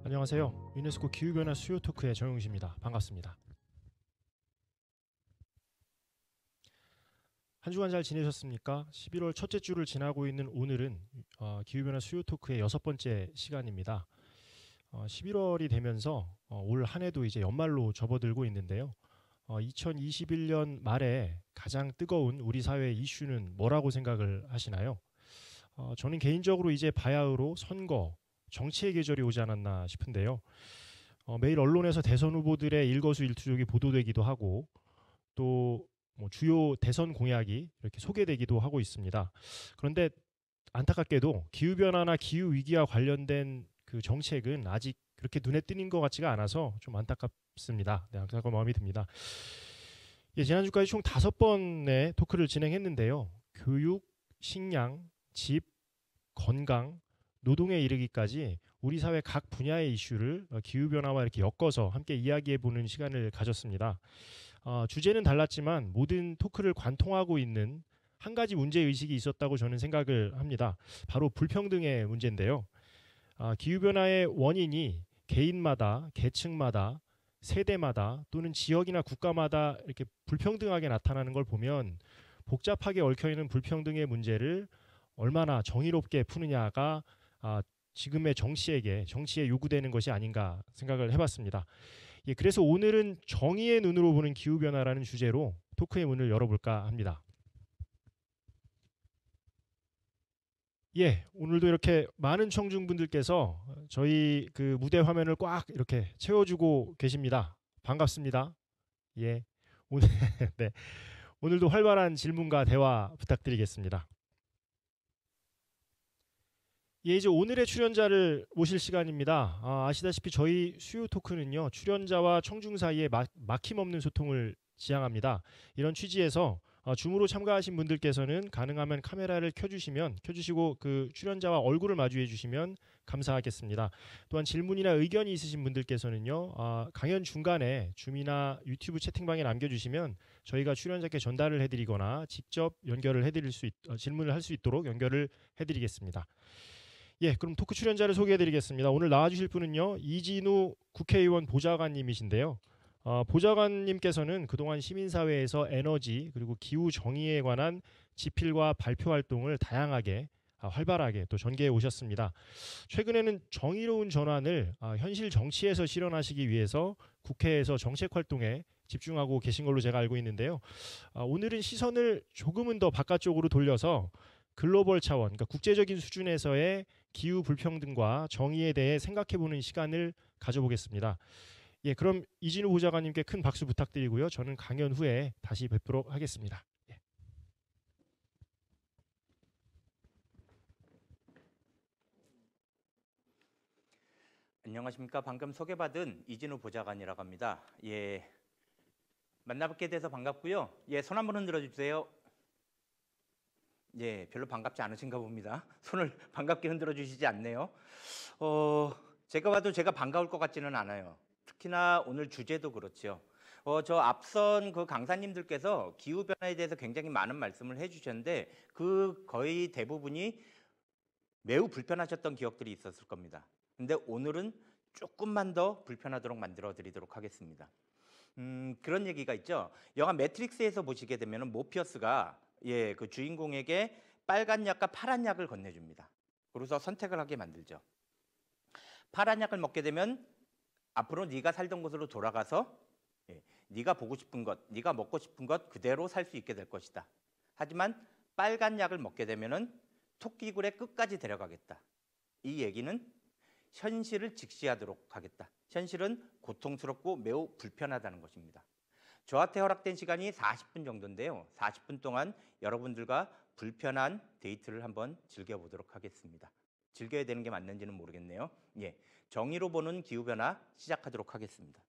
안녕하세요. 유네스코 기후변화 수요 토크의 정용식입니다. 반갑습니다. 한 주간 잘 지내셨습니까? 11월 첫째 주를 지나고 있는 오늘은 기후변화 수요 토크의 6번째 시간입니다. 11월이 되면서 올 한 해도 이제 연말로 접어들고 있는데요. 2021년 말에 가장 뜨거운 우리 사회의 이슈는 뭐라고 생각을 하시나요? 저는 개인적으로 이제 바야흐로 선거, 정치의 계절이 오지 않았나 싶은데요. 매일 언론에서 대선 후보들의 일거수일투족이 보도되기도 하고 또 뭐 주요 대선 공약이 이렇게 소개되기도 하고 있습니다. 그런데 안타깝게도 기후변화나 기후위기와 관련된 그 정책은 아직 그렇게 눈에 띄는 것 같지가 않아서 좀 안타깝습니다. 네, 안타까운 마음이 듭니다. 예, 지난주까지 총 5번의 토크를 진행했는데요. 교육, 식량, 집, 건강, 노동에 이르기까지 우리 사회 각 분야의 이슈를 기후변화와 이렇게 엮어서 함께 이야기해보는 시간을 가졌습니다. 주제는 달랐지만 모든 토크를 관통하고 있는 한 가지 문제의식이 있었다고 저는 생각을 합니다. 바로 불평등의 문제인데요. 기후변화의 원인이 개인마다, 계층마다, 세대마다 또는 지역이나 국가마다 이렇게 불평등하게 나타나는 걸 보면 복잡하게 얽혀있는 불평등의 문제를 얼마나 정의롭게 푸느냐가 지금의 정치에 요구되는 것이 아닌가 생각을 해봤습니다. 예, 그래서 오늘은 정의의 눈으로 보는 기후변화라는 주제로 토크의 문을 열어볼까 합니다. 예, 오늘도 이렇게 많은 청중분들께서 저희 그 무대 화면을 꽉 이렇게 채워주고 계십니다. 반갑습니다. 예, 오늘 네, 오늘도 활발한 질문과 대화 부탁드리겠습니다. 예, 이제 오늘의 출연자를 모실 시간입니다. 아시다시피 저희 수요 토크는요, 출연자와 청중 사이에 막힘없는 소통을 지향합니다. 이런 취지에서 줌으로 참가하신 분들께서는 가능하면 카메라를 켜주시고 그 출연자와 얼굴을 마주해 주시면 감사하겠습니다. 또한 질문이나 의견이 있으신 분들께서는요, 강연 중간에 줌이나 유튜브 채팅방에 남겨주시면 저희가 출연자께 전달을 해드리거나 직접 연결을 질문을 할 수 있도록 연결을 해드리겠습니다. 예, 그럼 토크 출연자를 소개해드리겠습니다. 오늘 나와주실 분은요, 이진우 국회의원 보좌관님이신데요. 보좌관님께서는 그동안 시민사회에서 에너지 그리고 기후 정의에 관한 집필과 발표 활동을 다양하게 활발하게 또 전개해 오셨습니다. 최근에는 정의로운 전환을 현실 정치에서 실현하시기 위해서 국회에서 정책 활동에 집중하고 계신 걸로 제가 알고 있는데요. 오늘은 시선을 조금은 더 바깥쪽으로 돌려서 글로벌 차원, 그러니까 국제적인 수준에서의 기후 불평등과 정의에 대해 생각해보는 시간을 가져보겠습니다. 예, 그럼 이진우 보좌관님께 큰 박수 부탁드리고요. 저는 강연 후에 다시 뵙도록 하겠습니다. 예. 안녕하십니까. 방금 소개받은 이진우 보좌관이라고 합니다. 예, 만나뵙게 돼서 반갑고요. 예, 손 한번 흔들어 주세요. 예, 별로 반갑지 않으신가 봅니다. 손을 반갑게 흔들어 주시지 않네요. 제가 봐도 제가 반가울 것 같지는 않아요. 특히나 오늘 주제도 그렇죠. 저 앞선 그 강사님들께서 기후변화에 대해서 굉장히 많은 말씀을 해주셨는데 그 거의 대부분이 매우 불편하셨던 기억들이 있었을 겁니다. 근데 오늘은 조금만 더 불편하도록 만들어 드리도록 하겠습니다. 그런 얘기가 있죠. 영화 매트릭스에서 보시게 되면 모피어스가 그 주인공에게 빨간 약과 파란 약을 건네줍니다. 그래서 선택을 하게 만들죠. 파란 약을 먹게 되면 앞으로 네가 살던 곳으로 돌아가서 네가 보고 싶은 것, 네가 먹고 싶은 것 그대로 살 수 있게 될 것이다. 하지만 빨간 약을 먹게 되면은 토끼굴의 끝까지 데려가겠다. 이 얘기는 현실을 직시하도록 하겠다. 현실은 고통스럽고 매우 불편하다는 것입니다. 저한테 허락된 시간이 40분 정도인데요. 40분 동안 여러분들과 불편한 데이트를 한번 즐겨보도록 하겠습니다. 즐겨야 되는 게 맞는지는 모르겠네요. 예, 정의로 보는 기후변화 시작하도록 하겠습니다.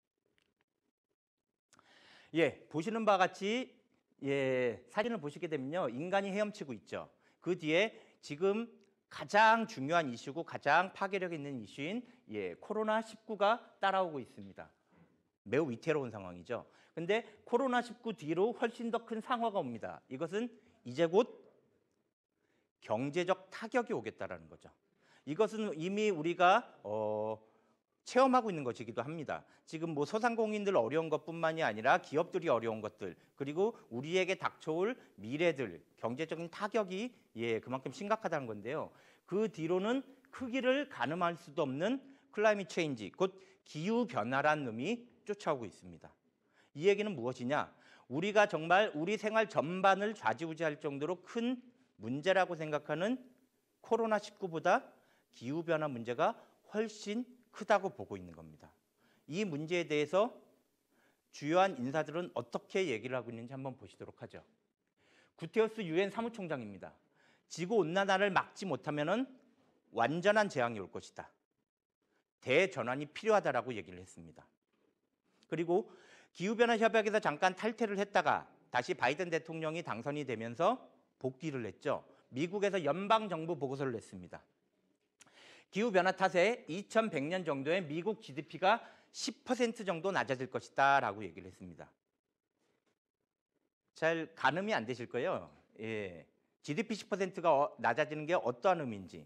예, 보시는 바와 같이 사진을 보시게 되면요. 인간이 헤엄치고 있죠. 그 뒤에 지금 가장 중요한 이슈고 가장 파괴력 있는 이슈인 코로나19가 따라오고 있습니다. 매우 위태로운 상황이죠. 근데 코로나19 뒤로 훨씬 더 큰 상황가 옵니다. 이것은 이제 곧 경제적 타격이 오겠다라는 거죠. 이것은 이미 우리가 체험하고 있는 것이기도 합니다. 지금 뭐 소상공인들 어려운 것뿐만이 아니라 기업들이 어려운 것들, 그리고 우리에게 닥쳐올 미래들, 경제적인 타격이 그만큼 심각하다는 건데요. 그 뒤로는 크기를 가늠할 수도 없는 클라이밋 체인지, 곧 기후 변화란 놈이 쫓아오고 있습니다. 이 얘기는 무엇이냐? 우리가 정말 우리 생활 전반을 좌지우지할 정도로 큰 문제라고 생각하는 코로나19보다 기후 변화 문제가 훨씬 크다고 보고 있는 겁니다. 이 문제에 대해서 주요한 인사들은 어떻게 얘기를 하고 있는지 한번 보시도록 하죠. 구테우스 유엔 사무총장입니다. 지구온난화를 막지 못하면 완전한 재앙이 올 것이다. 대전환이 필요하다라고 얘기를 했습니다. 그리고 기후변화 협약에서 잠깐 탈퇴를 했다가 다시 바이든 대통령이 당선이 되면서 복귀를 했죠. 미국에서 연방정부 보고서를 냈습니다. 기후변화 탓에 2100년 정도에 미국 GDP가 10% 정도 낮아질 것이다 라고 얘기를 했습니다. 잘 가늠이 안 되실 거예요. GDP 10%가 낮아지는 게 어떠한 의미인지.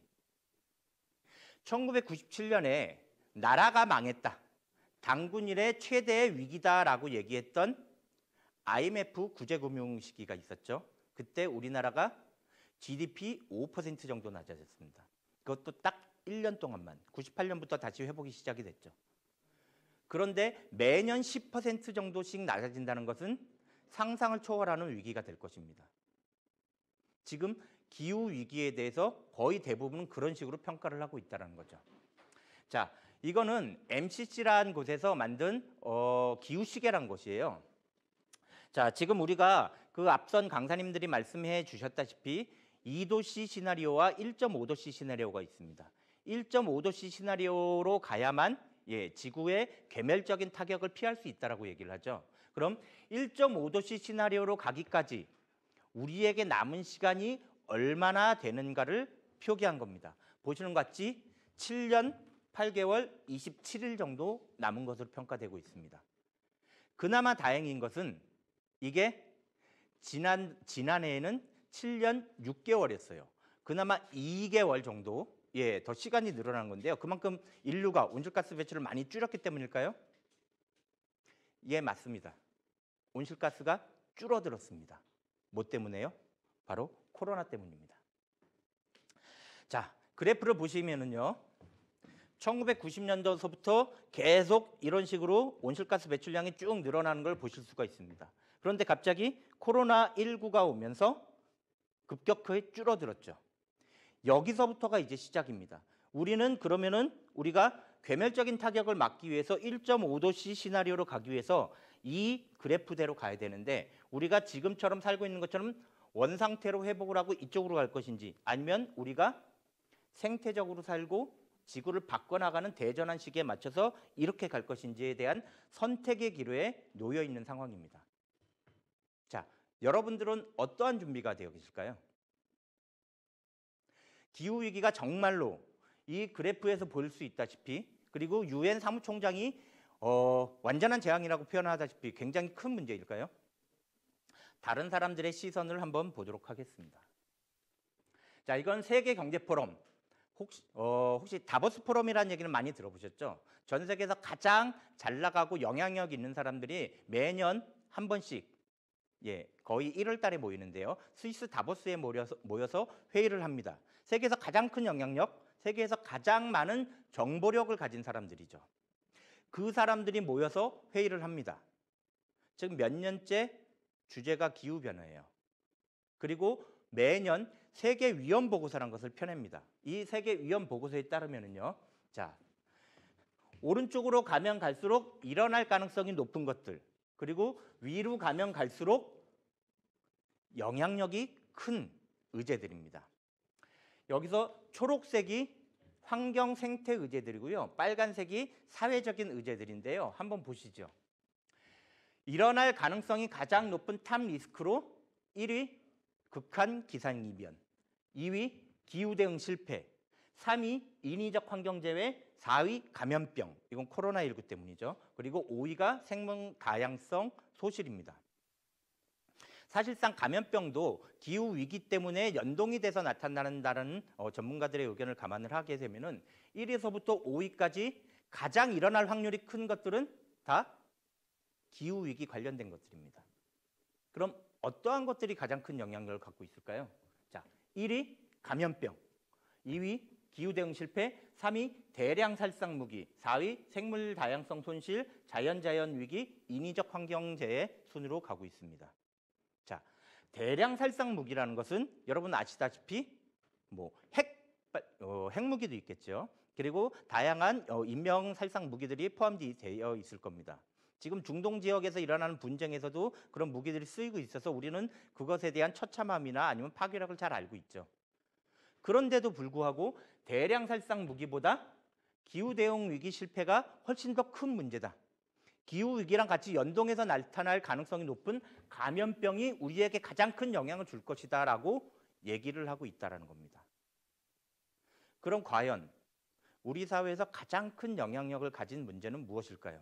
1997년에 나라가 망했다. 당군 이래 최대의 위기다라고 얘기했던 IMF 구제금융 시기가 있었죠. 그때 우리나라가 GDP 5% 정도 낮아졌습니다. 그것도 딱 1년 동안만, 98년부터 다시 회복이 시작이 됐죠. 그런데 매년 10% 정도씩 낮아진다는 것은 상상을 초월하는 위기가 될 것입니다. 지금 기후 위기에 대해서 거의 대부분은 그런 식으로 평가를 하고 있다는 거죠. 자, 이거는 MCC라는 곳에서 만든 기후시계란 것이에요. 자, 지금 우리가 그 앞선 강사님들이 말씀해 주셨다시피 2도씨 시나리오와 1.5도씨 시나리오가 있습니다. 1.5도씨 시나리오로 가야만 지구의 괴멸적인 타격을 피할 수 있다라고 얘기를 하죠. 그럼 1.5도씨 시나리오로 가기까지 우리에게 남은 시간이 얼마나 되는가를 표기한 겁니다. 보시는 것 같이 7년 8개월 27일 정도 남은 것으로 평가되고 있습니다. 그나마 다행인 것은 이게 지난해에는 7년 6개월이었어요. 그나마 2개월 정도 더 시간이 늘어난 건데요. 그만큼 인류가 온실가스 배출을 많이 줄였기 때문일까요? 예, 맞습니다. 온실가스가 줄어들었습니다. 뭐 때문에요? 바로 코로나 때문입니다. 자, 그래프를 보시면은요. 1990년도서부터 계속 이런 식으로 온실가스 배출량이 쭉 늘어나는 걸 보실 수가 있습니다. 그런데 갑자기 코로나19가 오면서 급격하게 줄어들었죠. 여기서부터가 이제 시작입니다. 우리는 그러면은 우리가 괴멸적인 타격을 막기 위해서 1.5도씨 시나리오로 가기 위해서 이 그래프대로 가야 되는데 우리가 지금처럼 살고 있는 것처럼 원상태로 회복을 하고 이쪽으로 갈 것인지 아니면 우리가 생태적으로 살고 지구를 바꿔나가는 대전환 시기에 맞춰서 이렇게 갈 것인지에 대한 선택의 기로에 놓여 있는 상황입니다. 자, 여러분들은 어떠한 준비가 되어 있을까요? 기후위기가 정말로 이 그래프에서 볼 수 있다시피 그리고 유엔 사무총장이 완전한 재앙이라고 표현하다시피 굉장히 큰 문제일까요? 다른 사람들의 시선을 한번 보도록 하겠습니다. 자, 이건 세계경제포럼. 혹시 다보스 포럼이라는 얘기는 많이 들어보셨죠? 전 세계에서 가장 잘 나가고 영향력 있는 사람들이 매년 한 번씩 거의 1월 달에 모이는데요. 스위스 다보스에 모여서 회의를 합니다. 세계에서 가장 큰 영향력, 세계에서 가장 많은 정보력을 가진 사람들이죠. 그 사람들이 모여서 회의를 합니다. 지금 몇 년째 주제가 기후변화예요. 그리고 매년 세계 위험 보고서라는 것을 펴냅니다. 이 세계 위험 보고서에 따르면은요. 자, 오른쪽으로 가면 갈수록 일어날 가능성이 높은 것들, 그리고 위로 가면 갈수록 영향력이 큰 의제들입니다. 여기서 초록색이 환경 생태 의제들이고요. 빨간색이 사회적인 의제들인데요. 한번 보시죠. 일어날 가능성이 가장 높은 탑 리스크로 1위 극한 기상이변, 2위 기후대응 실패, 3위 인위적 환경재해, 4위 감염병, 이건 코로나19 때문이죠. 그리고 5위가 생명 다양성 소실입니다. 사실상 감염병도 기후위기 때문에 연동이 돼서 나타난다는 전문가들의 의견을 감안을 하게 되면은 1위에서부터 5위까지 가장 일어날 확률이 큰 것들은 다 기후 위기 관련된 것들입니다. 그럼 어떠한 것들이 가장 큰 영향력을 갖고 있을까요? 자, 1위 감염병, 2위 기후 대응 실패, 3위 대량 살상 무기, 4위 생물 다양성 손실, 자연 위기, 인위적 환경재해 순으로 가고 있습니다. 자, 대량 살상 무기라는 것은 여러분 아시다시피 뭐 핵무기도 있겠죠. 그리고 다양한 인명 살상 무기들이 포함되어 있을 겁니다. 지금 중동 지역에서 일어나는 분쟁에서도 그런 무기들이 쓰이고 있어서 우리는 그것에 대한 처참함이나 아니면 파괴력을 잘 알고 있죠. 그런데도 불구하고 대량 살상 무기보다 기후 대응 위기 실패가 훨씬 더 큰 문제다. 기후 위기랑 같이 연동해서 나타날 가능성이 높은 감염병이 우리에게 가장 큰 영향을 줄 것이다라고 얘기를 하고 있다라는 겁니다. 그럼 과연 우리 사회에서 가장 큰 영향력을 가진 문제는 무엇일까요?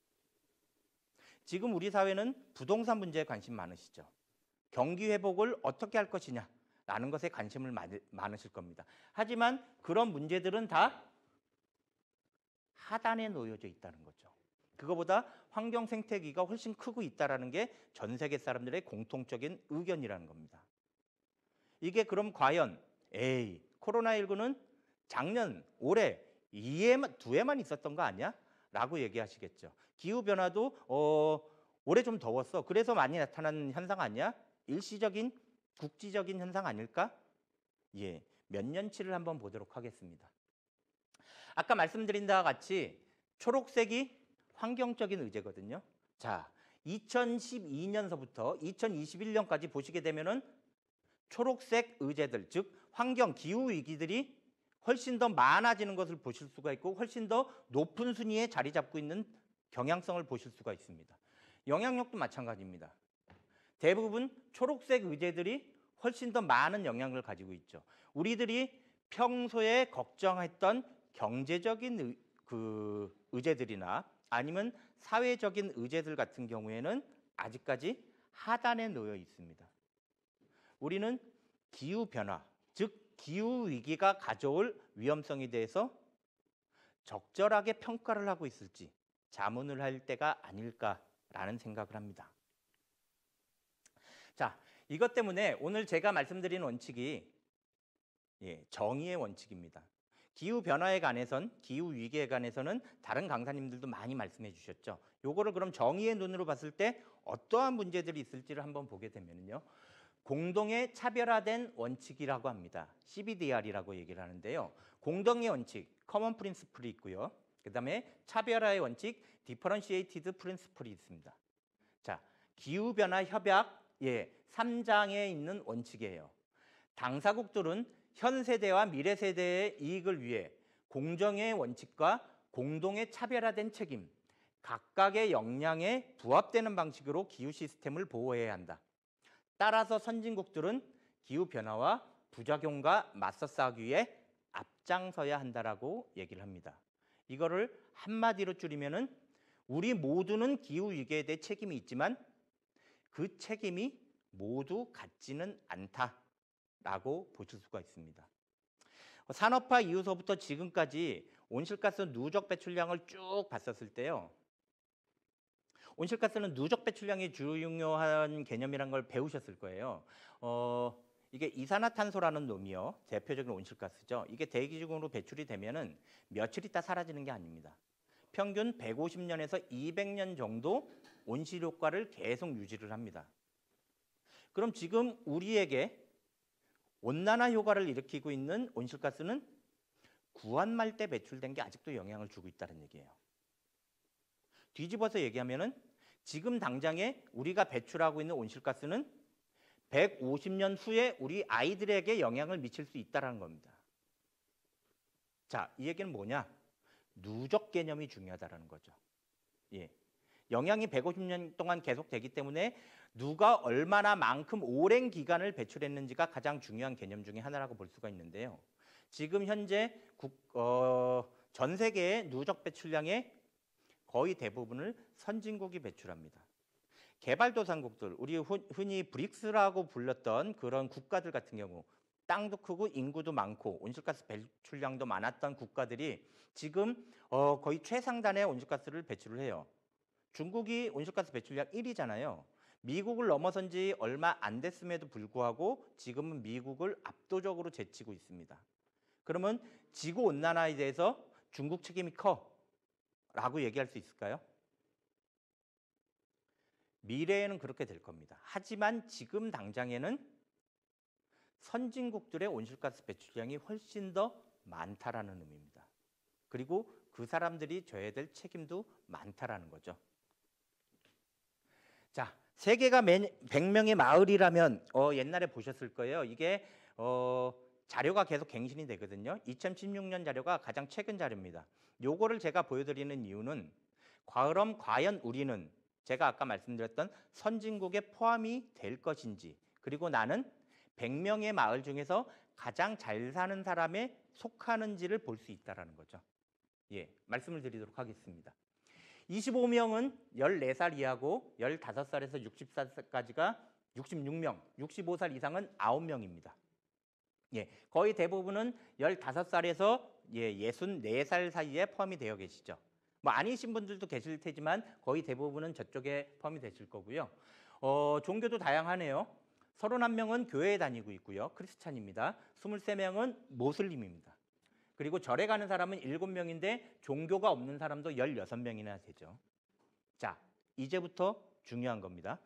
지금 우리 사회는 부동산 문제에 관심 많으시죠. 경기 회복을 어떻게 할 것이냐라는 것에 관심을 많으실 겁니다. 하지만 그런 문제들은 다 하단에 놓여져 있다는 거죠. 그거보다 환경 생태계가 훨씬 크고 있다는 게 전 세계 사람들의 공통적인 의견이라는 겁니다. 이게 그럼 과연 코로나19는 작년, 올해 두 해만 있었던 거 아니야? 라고 얘기하시겠죠. 기후변화도 올해 좀 더웠어. 그래서 많이 나타난 현상 아니야? 일시적인, 국지적인 현상 아닐까? 예, 몇 년치를 한번 보도록 하겠습니다. 아까 말씀드린 바와 같이 초록색이 환경적인 의제거든요. 자, 2012년서부터 2021년까지 보시게 되면은 초록색 의제들, 즉 환경, 기후 위기들이 훨씬 더 많아지는 것을 보실 수가 있고 훨씬 더 높은 순위에 자리 잡고 있는 경향성을 보실 수가 있습니다. 영향력도 마찬가지입니다. 대부분 초록색 의제들이 훨씬 더 많은 영향을 가지고 있죠. 우리들이 평소에 걱정했던 경제적인 의제들이나 아니면 사회적인 의제들 같은 경우에는 아직까지 하단에 놓여 있습니다. 우리는 기후변화, 즉 기후위기가 가져올 위험성에 대해서 적절하게 평가를 하고 있을지 자문을 할 때가 아닐까라는 생각을 합니다. 자, 이것 때문에 오늘 제가 말씀드린 원칙이 정의의 원칙입니다. 기후변화에 관해선, 기후위기에 관해서는 다른 강사님들도 많이 말씀해 주셨죠. 요거를 그럼 정의의 눈으로 봤을 때 어떠한 문제들이 있을지를 한번 보게 되면요. 공동의 차별화된 원칙이라고 합니다. CBDR이라고 얘기를 하는데요. 공동의 원칙, Common Principle이 있고요. 그다음에 차별화의 원칙, Differentiated Principle이 있습니다. 자, 기후변화 협약 3장에 있는 원칙이에요. 당사국들은 현 세대와 미래 세대의 이익을 위해 공정의 원칙과 공동의 차별화된 책임, 각각의 역량에 부합되는 방식으로 기후 시스템을 보호해야 한다. 따라서 선진국들은 기후변화와 부작용과 맞서 싸우기 위해 앞장서야 한다라고 얘기를 합니다. 이거를 한마디로 줄이면은 우리 모두는 기후위기에 대해 책임이 있지만 그 책임이 모두 같지는 않다라고 보실 수가 있습니다. 산업화 이후서부터 지금까지 온실가스 누적 배출량을 쭉 봤었을 때요. 온실가스는 누적 배출량이 중요한 개념이라는 걸 배우셨을 거예요. 이게 이산화탄소라는 놈이요. 대표적인 온실가스죠. 이게 대기 중으로 배출이 되면은 며칠 있다 사라지는 게 아닙니다. 평균 150년에서 200년 정도 온실 효과를 계속 유지를 합니다. 그럼 지금 우리에게 온난화 효과를 일으키고 있는 온실가스는 구한말 때 배출된 게 아직도 영향을 주고 있다는 얘기예요. 뒤집어서 얘기하면은 지금 당장에 우리가 배출하고 있는 온실가스는 150년 후에 우리 아이들에게 영향을 미칠 수 있다는 겁니다. 자, 이 얘기는 뭐냐? 누적 개념이 중요하다는 거죠. 영향이 150년 동안 계속되기 때문에 누가 얼마나 만큼 오랜 기간을 배출했는지가 가장 중요한 개념 중에 하나라고 볼 수가 있는데요. 지금 현재 전 세계의 누적 배출량의 거의 대부분을 선진국이 배출합니다. 개발도상국들, 우리 흔히 브릭스라고 불렀던 그런 국가들 같은 경우 땅도 크고 인구도 많고 온실가스 배출량도 많았던 국가들이 지금 거의 최상단의 온실가스를 배출을 해요. 중국이 온실가스 배출량 1위잖아요. 미국을 넘어선 지 얼마 안 됐음에도 불구하고 지금은 미국을 압도적으로 제치고 있습니다. 그러면 지구온난화에 대해서 중국 책임이 커 라고 얘기할 수 있을까요? 미래에는 그렇게 될 겁니다. 하지만 지금 당장에는 선진국들의 온실가스 배출량이 훨씬 더 많다라는 의미입니다. 그리고 그 사람들이 져야 될 책임도 많다라는 거죠. 자, 세계가 100명의 마을이라면 옛날에 보셨을 거예요. 이게 자료가 계속 갱신이 되거든요. 2016년 자료가 가장 최근 자료입니다. 요거를 제가 보여드리는 이유는 과연 우리는 제가 아까 말씀드렸던 선진국에 포함이 될 것인지, 그리고 나는 100명의 마을 중에서 가장 잘 사는 사람에 속하는지를 볼 수 있다는 거죠. 예, 말씀을 드리도록 하겠습니다. 25명은 14살 이하고 15살에서 60살까지가 66명, 65살 이상은 9명입니다. 예, 거의 대부분은 15살에서 64살 사이에 포함이 되어 계시죠. 뭐 아니신 분들도 계실 테지만 거의 대부분은 저쪽에 포함이 되실 거고요. 종교도 다양하네요. 31명은 교회에 다니고 있고요. 크리스찬입니다. 23명은 모슬림입니다. 그리고 절에 가는 사람은 7명인데 종교가 없는 사람도 16명이나 되죠. 자, 이제부터 중요한 겁니다.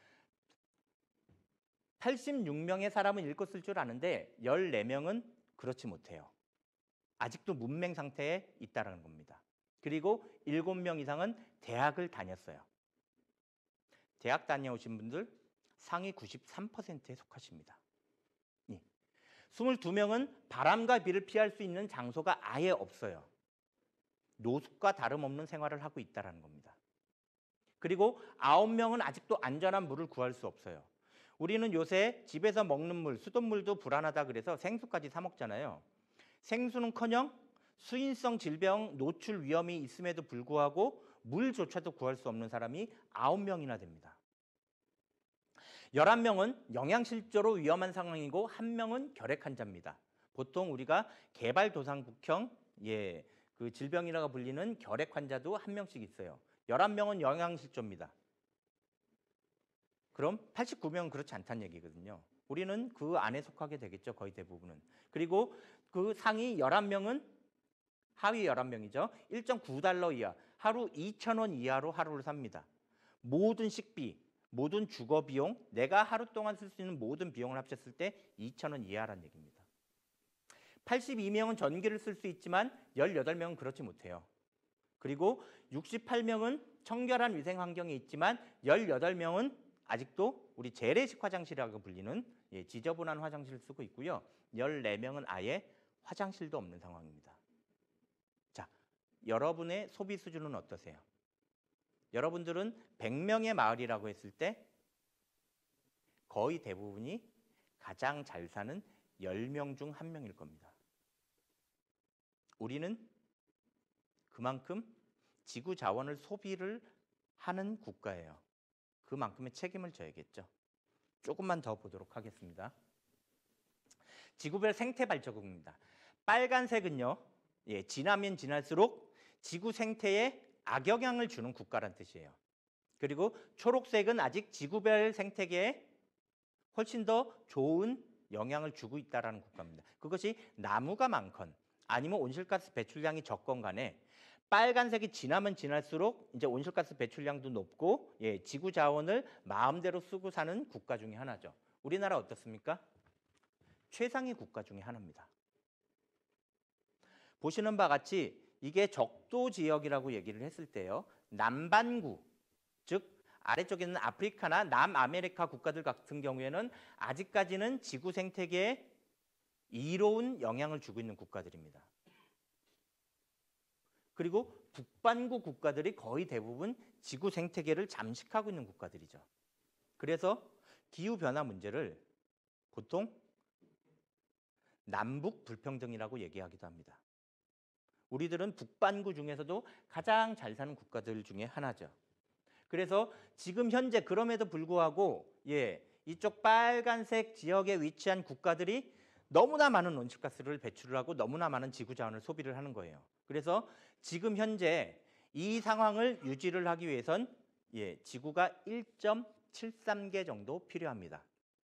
86명의 사람은 읽고 쓸 줄 아는데 14명은 그렇지 못해요. 아직도 문맹 상태에 있다는 겁니다. 그리고 7명 이상은 대학을 다녔어요. 대학 다녀오신 분들 상위 93%에 속하십니다. 22명은 바람과 비를 피할 수 있는 장소가 아예 없어요. 노숙과 다름없는 생활을 하고 있다는 겁니다. 그리고 9명은 아직도 안전한 물을 구할 수 없어요. 우리는 요새 집에서 먹는 물, 수돗물도 불안하다 그래서 생수까지 사 먹잖아요. 생수는커녕 수인성 질병 노출 위험이 있음에도 불구하고 물조차도 구할 수 없는 사람이 9명이나 됩니다. 11명은 영양실조로 위험한 상황이고 1명은 결핵 환자입니다. 보통 우리가 개발도상국형 그 질병이라고 불리는 결핵 환자도 1명씩 있어요. 11명은 영양실조입니다. 그럼 89명은 그렇지 않다는 얘기거든요. 우리는 그 안에 속하게 되겠죠. 거의 대부분은. 그리고 그 상위 11명은 하위 11명이죠. 1.9달러 이하, 하루 2,000원 이하로 하루를 삽니다. 모든 식비, 모든 주거 비용, 내가 하루 동안 쓸 수 있는 모든 비용을 합쳤을 때 2,000원 이하라는 얘기입니다. 82명은 전기를 쓸 수 있지만 18명은 그렇지 못해요. 그리고 68명은 청결한 위생 환경에 있지만 18명은 아직도 우리 재래식 화장실이라고 불리는 지저분한 화장실을 쓰고 있고요. 14명은 아예 화장실도 없는 상황입니다. 자, 여러분의 소비 수준은 어떠세요? 여러분들은 100명의 마을이라고 했을 때 거의 대부분이 가장 잘 사는 10명 중 1명일 겁니다. 우리는 그만큼 지구 자원을 소비를 하는 국가예요. 그만큼의 책임을 져야겠죠. 조금만 더 보도록 하겠습니다. 지구별 생태 발자국입니다. 빨간색은요, 지나면 지날수록 지구 생태에 악영향을 주는 국가란 뜻이에요. 그리고 초록색은 아직 지구별 생태계에 훨씬 더 좋은 영향을 주고 있다는 국가입니다. 그것이 나무가 많건 아니면 온실가스 배출량이 적건 간에 빨간색이 지나면 지날수록 이제 온실가스 배출량도 높고 지구 자원을 마음대로 쓰고 사는 국가 중에 하나죠. 우리나라 어떻습니까? 최상위 국가 중에 하나입니다. 보시는 바와 같이 이게 적도 지역이라고 얘기를 했을 때요. 남반구, 즉 아래쪽에 있는 아프리카나 남아메리카 국가들 같은 경우에는 아직까지는 지구 생태계에 이로운 영향을 주고 있는 국가들입니다. 그리고 북반구 국가들이 거의 대부분 지구 생태계를 잠식하고 있는 국가들이죠. 그래서 기후변화 문제를 보통 남북 불평등이라고 얘기하기도 합니다. 우리들은 북반구 중에서도 가장 잘 사는 국가들 중에 하나죠. 그래서 지금 현재 그럼에도 불구하고 이쪽 빨간색 지역에 위치한 국가들이 너무나 많은 온실가스를 배출을 하고 너무나 많은 지구 자원을 소비를 하는 거예요. 그래서 지금 현재 이 상황을 유지를 하기 위해선 지구가 1.73개 정도 필요합니다.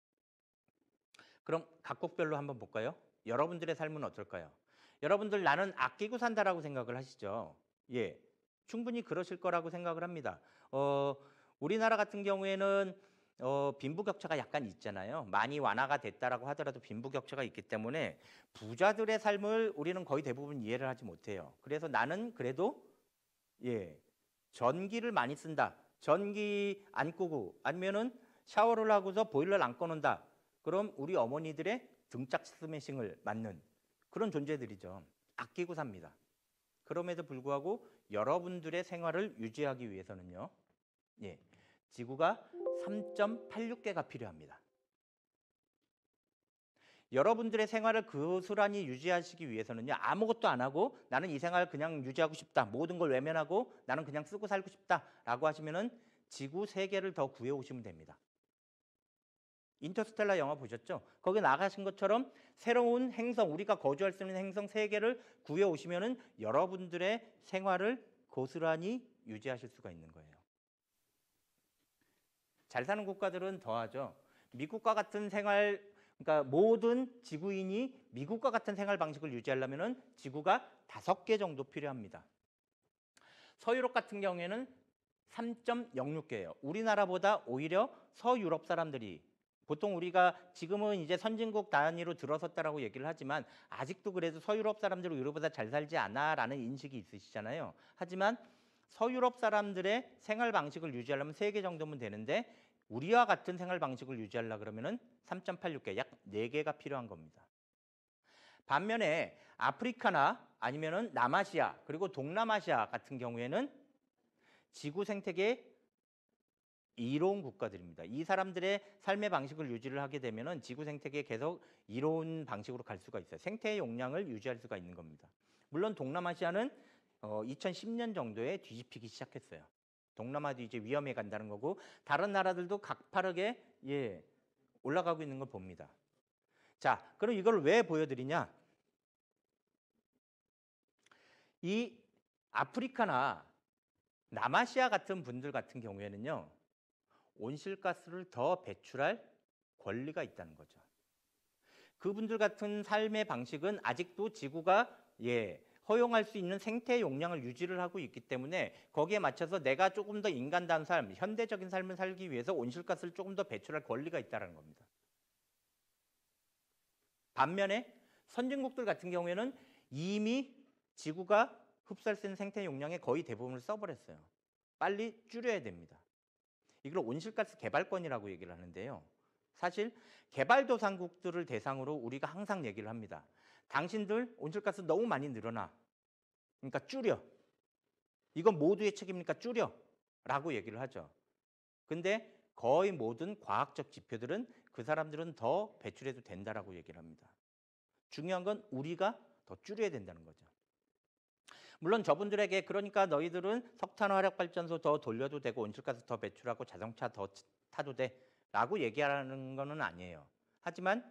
그럼 각국별로 한번 볼까요? 여러분들의 삶은 어떨까요? 여러분들 나는 아끼고 산다라고 생각을 하시죠? 예, 충분히 그러실 거라고 생각을 합니다. 우리나라 같은 경우에는 빈부격차가 약간 있잖아요. 많이 완화가 됐다라고 하더라도 빈부격차가 있기 때문에 부자들의 삶을 우리는 거의 대부분 이해를 하지 못해요. 그래서 나는 그래도 전기를 많이 쓴다. 전기 안 끄고 아니면은 샤워를 하고서 보일러를 안 꺼놓는다. 그럼 우리 어머니들의 등짝 스매싱을 맞는 그런 존재들이죠. 아끼고 삽니다. 그럼에도 불구하고 여러분들의 생활을 유지하기 위해서는요. 지구가 3.86개가 필요합니다. 여러분들의 생활을 고스란히 유지하시기 위해서는요. 아무것도 안 하고 나는 이 생활 그냥 유지하고 싶다. 모든 걸 외면하고 나는 그냥 쓰고 살고 싶다라고 하시면은 지구 3개를 더 구해 오시면 됩니다. 인터스텔라 영화 보셨죠? 거기 나가신 것처럼 새로운 행성, 우리가 거주할 수 있는 행성 3개를 구해 오시면은 여러분들의 생활을 고스란히 유지하실 수가 있는 거예요. 잘 사는 국가들은 더하죠. 미국과 같은 생활, 그러니까 모든 지구인이 미국과 같은 생활 방식을 유지하려면은 지구가 5개 정도 필요합니다. 서유럽 같은 경우에는 3.06개예요. 우리나라보다 오히려 서유럽 사람들이 보통 우리가 지금은 이제 선진국 단위로 들어섰다라고 얘기를 하지만 아직도 그래도 서유럽 사람들은 우리보다 잘 살지 않아라는 인식이 있으시잖아요. 하지만 서유럽 사람들의 생활 방식을 유지하려면 3개 정도면 되는데 우리와 같은 생활 방식을 유지하려 그러면은 3.86개, 약 4개가 필요한 겁니다. 반면에 아프리카나 아니면은 남아시아 그리고 동남아시아 같은 경우에는 지구 생태계 이로운 국가들입니다. 이 사람들의 삶의 방식을 유지를 하게 되면은 지구 생태계에 계속 이로운 방식으로 갈 수가 있어요. 생태의 용량을 유지할 수가 있는 겁니다. 물론 동남아시아는 2010년 정도에 뒤집히기 시작했어요. 동남아도 이제 위험해 간다는 거고 다른 나라들도 가파르게 올라가고 있는 걸 봅니다. 자, 그럼 이걸 왜 보여드리냐? 이 아프리카나 남아시아 같은 분들 같은 경우에는요. 온실가스를 더 배출할 권리가 있다는 거죠. 그분들 같은 삶의 방식은 아직도 지구가 허용할 수 있는 생태 용량을 유지를 하고 있기 때문에 거기에 맞춰서 내가 조금 더 인간다운 삶, 현대적인 삶을 살기 위해서 온실가스를 조금 더 배출할 권리가 있다는 겁니다. 반면에 선진국들 같은 경우에는 이미 지구가 흡수할 수 있는 생태 용량의 거의 대부분을 써버렸어요. 빨리 줄여야 됩니다. 이걸 온실가스 개발권이라고 얘기를 하는데요. 사실 개발도상국들을 대상으로 우리가 항상 얘기를 합니다. 당신들 온실가스 너무 많이 늘어나. 그러니까 줄여. 이건 모두의 책임이니까 줄여. 라고 얘기를 하죠. 근데 거의 모든 과학적 지표들은 그 사람들은 더 배출해도 된다라고 얘기를 합니다. 중요한 건 우리가 더 줄여야 된다는 거죠. 물론 저분들에게 그러니까 너희들은 석탄 화력 발전소 더 돌려도 되고 온실가스 더 배출하고 자동차 더 타도 돼라고 얘기하는 거는 아니에요. 하지만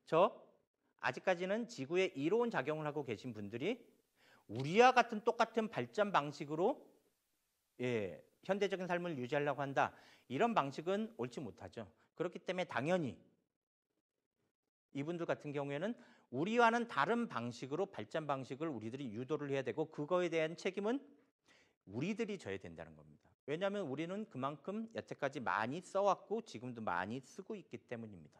아직까지는 지구에 이로운 작용을 하고 계신 분들이 우리와 같은 똑같은 발전 방식으로 현대적인 삶을 유지하려고 한다. 이런 방식은 옳지 못하죠. 그렇기 때문에 당연히 이분들 같은 경우에는 우리와는 다른 방식으로 발전 방식을 우리들이 유도를 해야 되고 그거에 대한 책임은 우리들이 져야 된다는 겁니다. 왜냐하면 우리는 그만큼 여태까지 많이 써왔고 지금도 많이 쓰고 있기 때문입니다.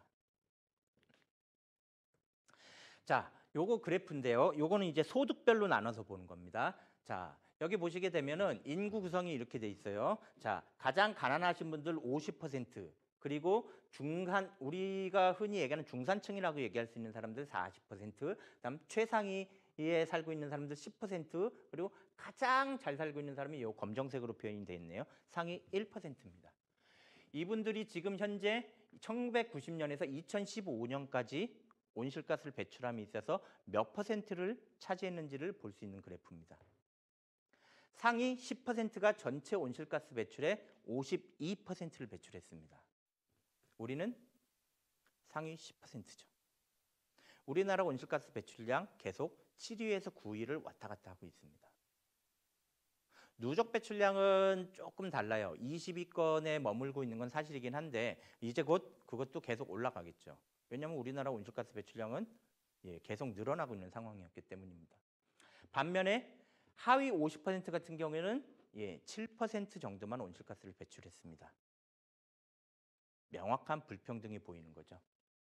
자, 요거 그래프인데요. 요거는 이제 소득별로 나눠서 보는 겁니다. 자, 여기 보시게 되면은 인구 구성이 이렇게 돼 있어요. 자, 가장 가난하신 분들 50%, 그리고 우리가 흔히 얘기하는 중산층이라고 얘기할 수 있는 사람들 40%, 그다음 최상위에 살고 있는 사람들 10%, 그리고 가장 잘 살고 있는 사람이 요 검정색으로 표현이 돼 있네요. 상위 1%입니다. 이분들이 지금 현재 1990년에서 2015년까지 온실가스를 배출함에 있어서 몇 퍼센트를 차지했는지를 볼 수 있는 그래프입니다. 상위 10%가 전체 온실가스 배출의 52%를 배출했습니다. 우리는 상위 10%죠. 우리나라 온실가스 배출량 계속 7위에서 9위를 왔다 갔다 하고 있습니다. 누적 배출량은 조금 달라요. 20위권에 머물고 있는 건 사실이긴 한데 이제 곧 그것도 계속 올라가겠죠. 왜냐하면 우리나라 온실가스 배출량은 계속 늘어나고 있는 상황이었기 때문입니다. 반면에 하위 50% 같은 경우에는 7% 정도만 온실가스를 배출했습니다. 명확한 불평등이 보이는 거죠.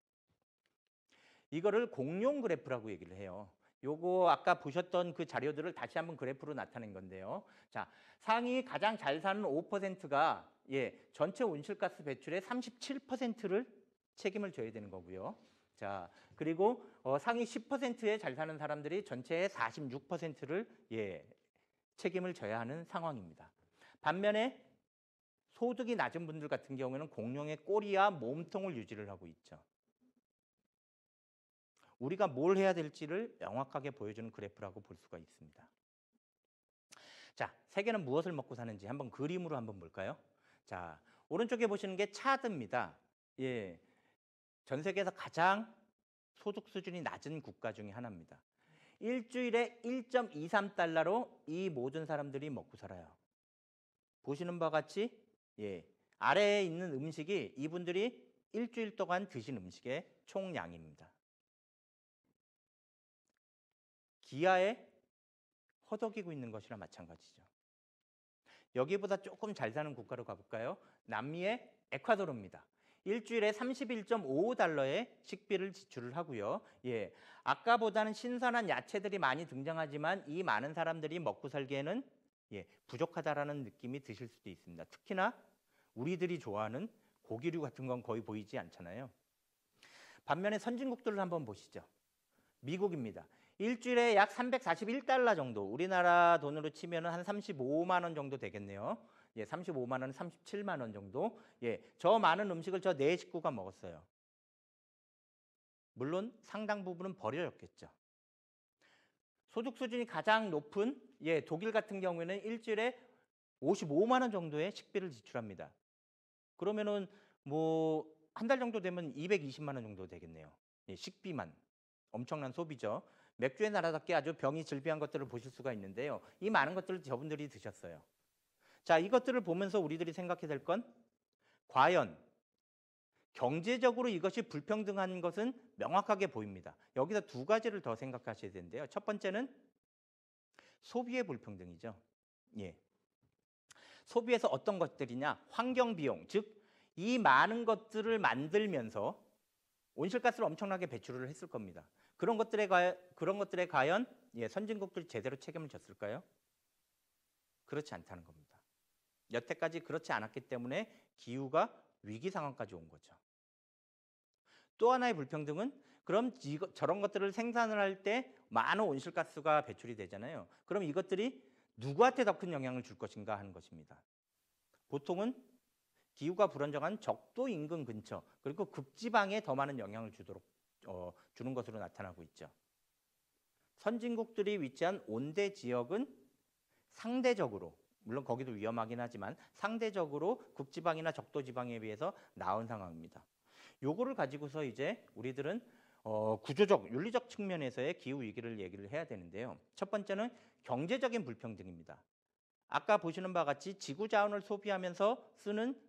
이거를 공룡 그래프라고 얘기를 해요. 요거 아까 보셨던 그 자료들을 다시 한번 그래프로 나타낸 건데요. 자, 상위 가장 잘 사는 5%가 전체 온실가스 배출의 37%를 책임을 져야 되는 거고요. 자, 그리고 상위 10%에 잘 사는 사람들이 전체의 46%를 책임을 져야 하는 상황입니다. 반면에 소득이 낮은 분들 같은 경우에는 공룡의 꼬리와 몸통을 유지를 하고 있죠. 우리가 뭘 해야 될지를 명확하게 보여주는 그래프라고 볼 수가 있습니다. 자, 세계는 무엇을 먹고 사는지 한번 그림으로 한번 볼까요? 자, 오른쪽에 보시는 게 차드입니다. 전 세계에서 가장 소득 수준이 낮은 국가 중에 하나입니다. 일주일에 1.23달러로 이 모든 사람들이 먹고 살아요. 보시는 바와 같이 아래에 있는 음식이 이분들이 일주일 동안 드신 음식의 총량입니다. 기아에 허덕이고 있는 것이나 마찬가지죠. 여기보다 조금 잘 사는 국가로 가볼까요? 남미의 에콰도르입니다. 일주일에 31.55달러의 식비를 지출을 하고요. 아까보다는 신선한 야채들이 많이 등장하지만 이 많은 사람들이 먹고 살기에는 부족하다라는 느낌이 드실 수도 있습니다. 특히나 우리들이 좋아하는 고기류 같은 건 거의 보이지 않잖아요. 반면에 선진국들을 한번 보시죠. 미국입니다. 일주일에 약 341달러 정도, 우리나라 돈으로 치면 한 35만 원 정도 되겠네요. 35만 원, 37만 원 정도. 저 많은 음식을 저 네 식구가 먹었어요. 물론 상당 부분은 버려졌겠죠. 소득 수준이 가장 높은 독일 같은 경우에는 일주일에 55만 원 정도의 식비를 지출합니다. 그러면은 뭐 한 달 정도 되면 220만 원 정도 되겠네요. 식비만. 엄청난 소비죠. 맥주의 나라답게 아주 병이 질비한 것들을 보실 수가 있는데요. 이 많은 것들을 저분들이 드셨어요. 자, 이것들을 보면서 우리들이 생각해야 될 건 과연 경제적으로 이것이 불평등한 것은 명확하게 보입니다. 여기서 두 가지를 더 생각하셔야 되는데요. 첫 번째는 소비의 불평등이죠. 소비에서 어떤 것들이냐? 환경 비용, 즉 이 많은 것들을 만들면서 온실가스를 엄청나게 배출을 했을 겁니다. 그런 것들에 과연 선진국들이 제대로 책임을 졌을까요? 그렇지 않다는 겁니다. 여태까지 그렇지 않았기 때문에 기후가 위기 상황까지 온 거죠. 또 하나의 불평등은 그럼 저런 것들을 생산을 할 때 많은 온실가스가 배출이 되잖아요. 그럼 이것들이 누구한테 더 큰 영향을 줄 것인가 하는 것입니다. 보통은 기후가 불안정한 적도 인근 근처 그리고 극지방에 더 많은 영향을 주는 것으로 나타나고 있죠. 선진국들이 위치한 온대 지역은 상대적으로, 물론 거기도 위험하긴 하지만 상대적으로 극지방이나 적도 지방에 비해서 나은 상황입니다. 요거를 가지고서 이제 우리들은 구조적, 윤리적 측면에서의 기후 위기를 얘기를 해야 되는데요. 첫 번째는 경제적인 불평등입니다. 아까 보시는 바와 같이 지구 자원을 소비하면서 쓰는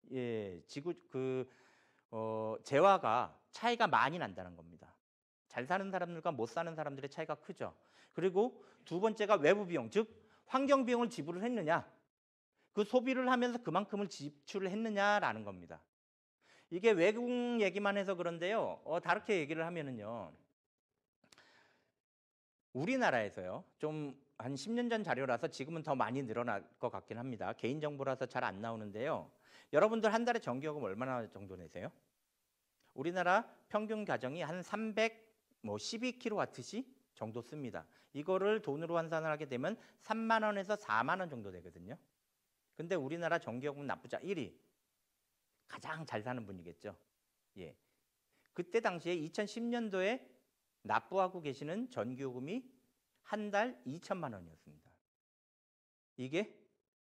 재화가 차이가 많이 난다는 겁니다. 잘 사는 사람들과 못 사는 사람들의 차이가 크죠. 그리고 두 번째가 외부 비용, 즉 환경 비용을 지불을 했느냐, 그 소비를 하면서 그만큼을 지출을 했느냐라는 겁니다. 이게 외국 얘기만 해서 그런데요. 다르게 얘기를 하면은요. 우리나라에서요. 좀 한 10년 전 자료라서 지금은 더 많이 늘어날 것 같긴 합니다. 개인정보라서 잘 안 나오는데요. 여러분들 한 달에 전기요금 얼마나 정도 내세요? 우리나라 평균 가정이 한 312kWh 정도 씁니다. 이거를 돈으로 환산을 하게 되면 3만 원에서 4만 원 정도 되거든요. 근데 우리나라 전기요금 납부자 1위. 가장 잘 사는 분이겠죠. 그때 당시에 2010년도에 납부하고 계시는 전기요금이 한 달 2천만 원이었습니다. 이게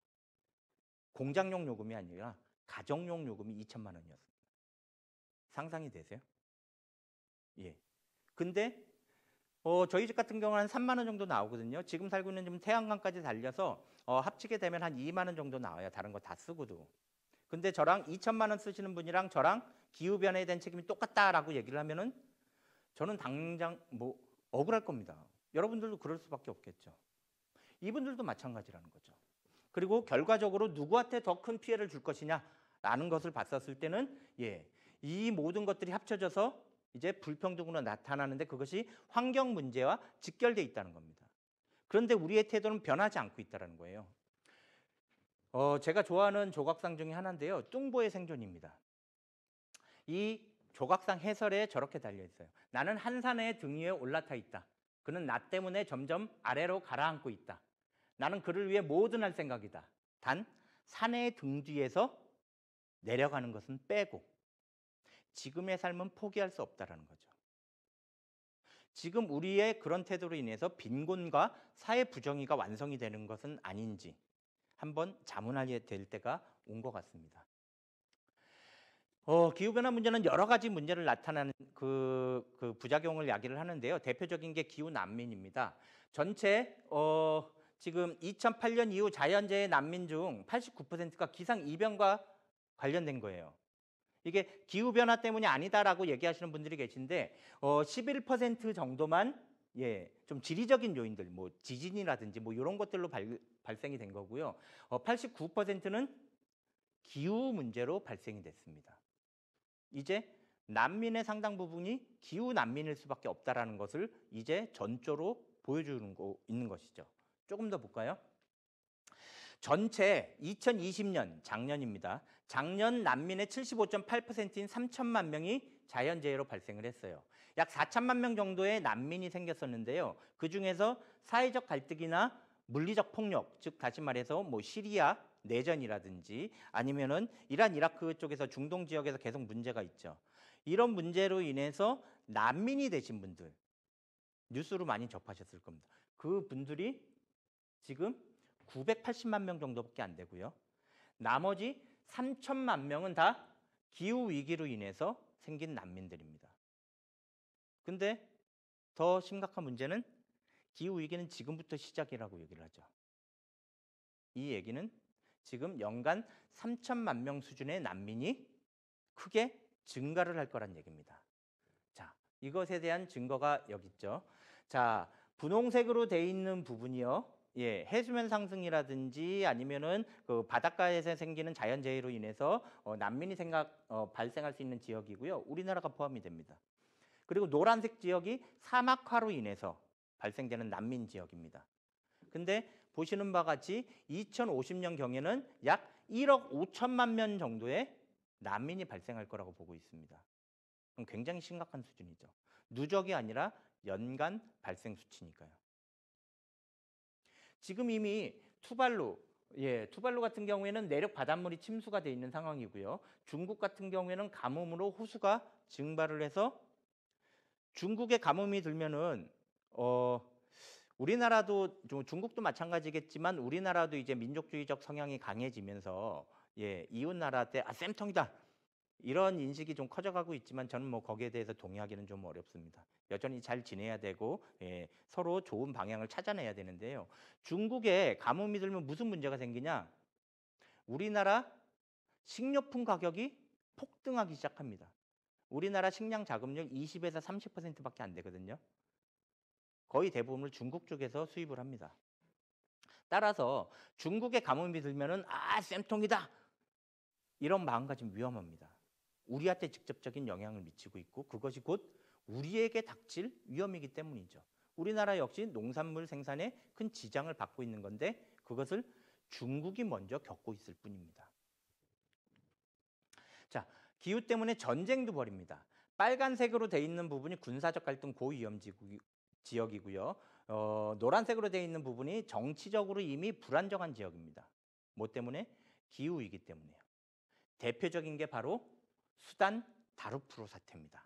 공장용 요금이 아니라 가정용 요금이 2천만 원이었습니다. 상상이 되세요? 근데 저희 집 같은 경우는 한 3만 원 정도 나오거든요. 지금 살고 있는 집은 태양광까지 달려서 합치게 되면 한 2만 원 정도 나와요. 다른 거 다 쓰고도. 근데 저랑 2천만 원 쓰시는 분이랑 저랑 기후 변화에 대한 책임이 똑같다라고 얘기를 하면은 저는 당장 뭐 억울할 겁니다. 여러분들도 그럴 수밖에 없겠죠. 이분들도 마찬가지라는 거죠. 그리고 결과적으로 누구한테 더 큰 피해를 줄 것이냐라는 것을 봤었을 때는 이 모든 것들이 합쳐져서 이제 불평등으로 나타나는데 그것이 환경 문제와 직결돼 있다는 겁니다. 그런데 우리의 태도는 변하지 않고 있다는 거예요. 제가 좋아하는 조각상 중에 하나인데요. 뚱보의 생존입니다. 이 조각상 해설에 저렇게 달려 있어요. 나는 한 산의 등 위에 올라타 있다. 그는 나 때문에 점점 아래로 가라앉고 있다. 나는 그를 위해 뭐든 할 생각이다. 단 산의 등 뒤에서 내려가는 것은 빼고 지금의 삶은 포기할 수 없다라는 거죠. 지금 우리의 그런 태도로 인해서 빈곤과 사회 부정의가 완성이 되는 것은 아닌지 한번 자문하게 될 때가 온 것 같습니다. 기후변화 문제는 여러 가지 문제를 나타나는 그 부작용을 이야기를 하는데요. 대표적인 게 기후 난민입니다. 전체 지금 2008년 이후 자연재해 난민 중 89%가 기상이변과 관련된 거예요. 이게 기후변화 때문이 아니다라고 얘기하시는 분들이 계신데 11% 정도만 좀 지리적인 요인들, 뭐 지진이라든지 뭐 이런 것들로 발생이 된 거고요. 89%는 기후 문제로 발생이 됐습니다. 이제 난민의 상당 부분이 기후 난민일 수밖에 없다라는 것을 이제 전조로 보여주는 있는 것이죠. 조금 더 볼까요? 전체 2020년 작년입니다. 작년 난민의 75.8%인 3천만 명이 자연재해로 발생을 했어요. 약 4천만 명 정도의 난민이 생겼었는데요. 그중에서 사회적 갈등이나 물리적 폭력, 즉 다시 말해서 뭐 시리아 내전이라든지 아니면은 이란 이라크 쪽에서 중동 지역에서 계속 문제가 있죠. 이런 문제로 인해서 난민이 되신 분들 뉴스로 많이 접하셨을 겁니다. 그 분들이 지금 980만 명 정도밖에 안 되고요. 나머지 3천만 명은 다 기후 위기로 인해서 생긴 난민들입니다. 근데 더 심각한 문제는 기후 위기는 지금부터 시작이라고 얘기를 하죠. 이 얘기는 지금 연간 3천만 명 수준의 난민이 크게 증가를 할 거란 얘기입니다. 자, 이것에 대한 증거가 여기 있죠. 자, 분홍색으로 돼 있는 부분이요. 해수면 상승이라든지 아니면은 그 바닷가에서 생기는 자연재해로 인해서 난민이 발생할 수 있는 지역이고요. 우리나라가 포함이 됩니다. 그리고 노란색 지역이 사막화로 인해서 발생되는 난민 지역입니다. 근데 보시는 바와 같이 2050년 경에는 약 1억 5천만 명 정도의 난민이 발생할 거라고 보고 있습니다. 그럼 굉장히 심각한 수준이죠. 누적이 아니라 연간 발생 수치니까요. 지금 이미 투발루 같은 경우에는 내륙 바닷물이 침수가 돼 있는 상황이고요. 중국 같은 경우에는 가뭄으로 호수가 증발을 해서 중국에 가뭄이 들면은 우리나라도 중국도 마찬가지겠지만 우리나라도 이제 민족주의적 성향이 강해지면서 이웃 나라 때 쌤통이다 이런 인식이 좀 커져가고 있지만 저는 뭐 거기에 대해서 동의하기는 좀 어렵습니다. 여전히 잘 지내야 되고 서로 좋은 방향을 찾아내야 되는데요. 중국에 가뭄이 들면 무슨 문제가 생기냐? 우리나라 식료품 가격이 폭등하기 시작합니다. 우리나라 식량 자급률 20에서 30%밖에 안 되거든요. 거의 대부분을 중국 쪽에서 수입을 합니다. 따라서 중국에 가뭄이 들면은 쌤통이다 이런 마음가짐 위험합니다. 우리한테 직접적인 영향을 미치고 있고 그것이 곧 우리에게 닥칠 위험이기 때문이죠. 우리나라 역시 농산물 생산에 큰 지장을 받고 있는 건데 그것을 중국이 먼저 겪고 있을 뿐입니다. 자, 기후 때문에 전쟁도 벌입니다. 빨간색으로 돼 있는 부분이 군사적 갈등 고위험 지역이고요. 노란색으로 돼 있는 부분이 정치적으로 이미 불안정한 지역입니다. 뭐 때문에? 기후 위기 때문에요. 대표적인 게 바로 수단 다르푸르 사태입니다.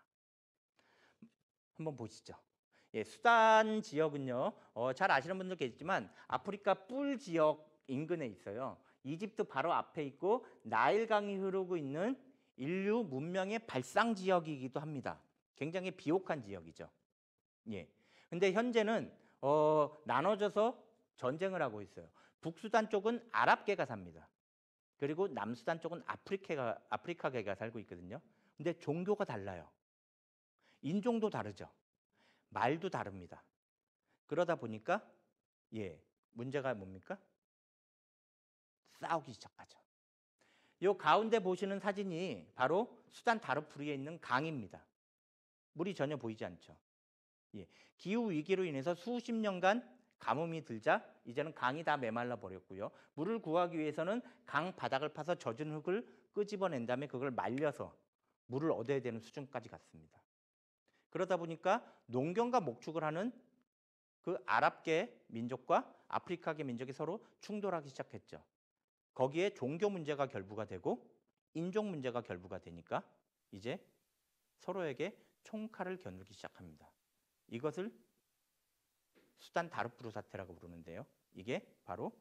한번 보시죠. 수단 지역은요. 잘 아시는 분들 계시지만 아프리카 뿔 지역 인근에 있어요. 이집트 바로 앞에 있고 나일강이 흐르고 있는 인류 문명의 발상 지역이기도 합니다. 굉장히 비옥한 지역이죠. 예. 근데 현재는 나눠져서 전쟁을 하고 있어요. 북수단 쪽은 아랍계가 삽니다. 그리고 남수단 쪽은 아프리카계가 살고 있거든요. 근데 종교가 달라요. 인종도 다르죠. 말도 다릅니다. 그러다 보니까 문제가 뭡니까? 싸우기 시작하죠. 요 가운데 보시는 사진이 바로 수단 다르푸르에 있는 강입니다. 물이 전혀 보이지 않죠. 기후 위기로 인해서 수십 년간 가뭄이 들자 이제는 강이 다 메말라 버렸고요. 물을 구하기 위해서는 강 바닥을 파서 젖은 흙을 끄집어낸 다음에 그걸 말려서 물을 얻어야 되는 수준까지 갔습니다. 그러다 보니까 농경과 목축을 하는 그 아랍계 민족과 아프리카계 민족이 서로 충돌하기 시작했죠. 거기에 종교 문제가 결부가 되고 인종 문제가 결부가 되니까 이제 서로에게 총칼을 겨누기 시작합니다. 이것을 수단 다르푸르 사태라고 부르는데요. 이게 바로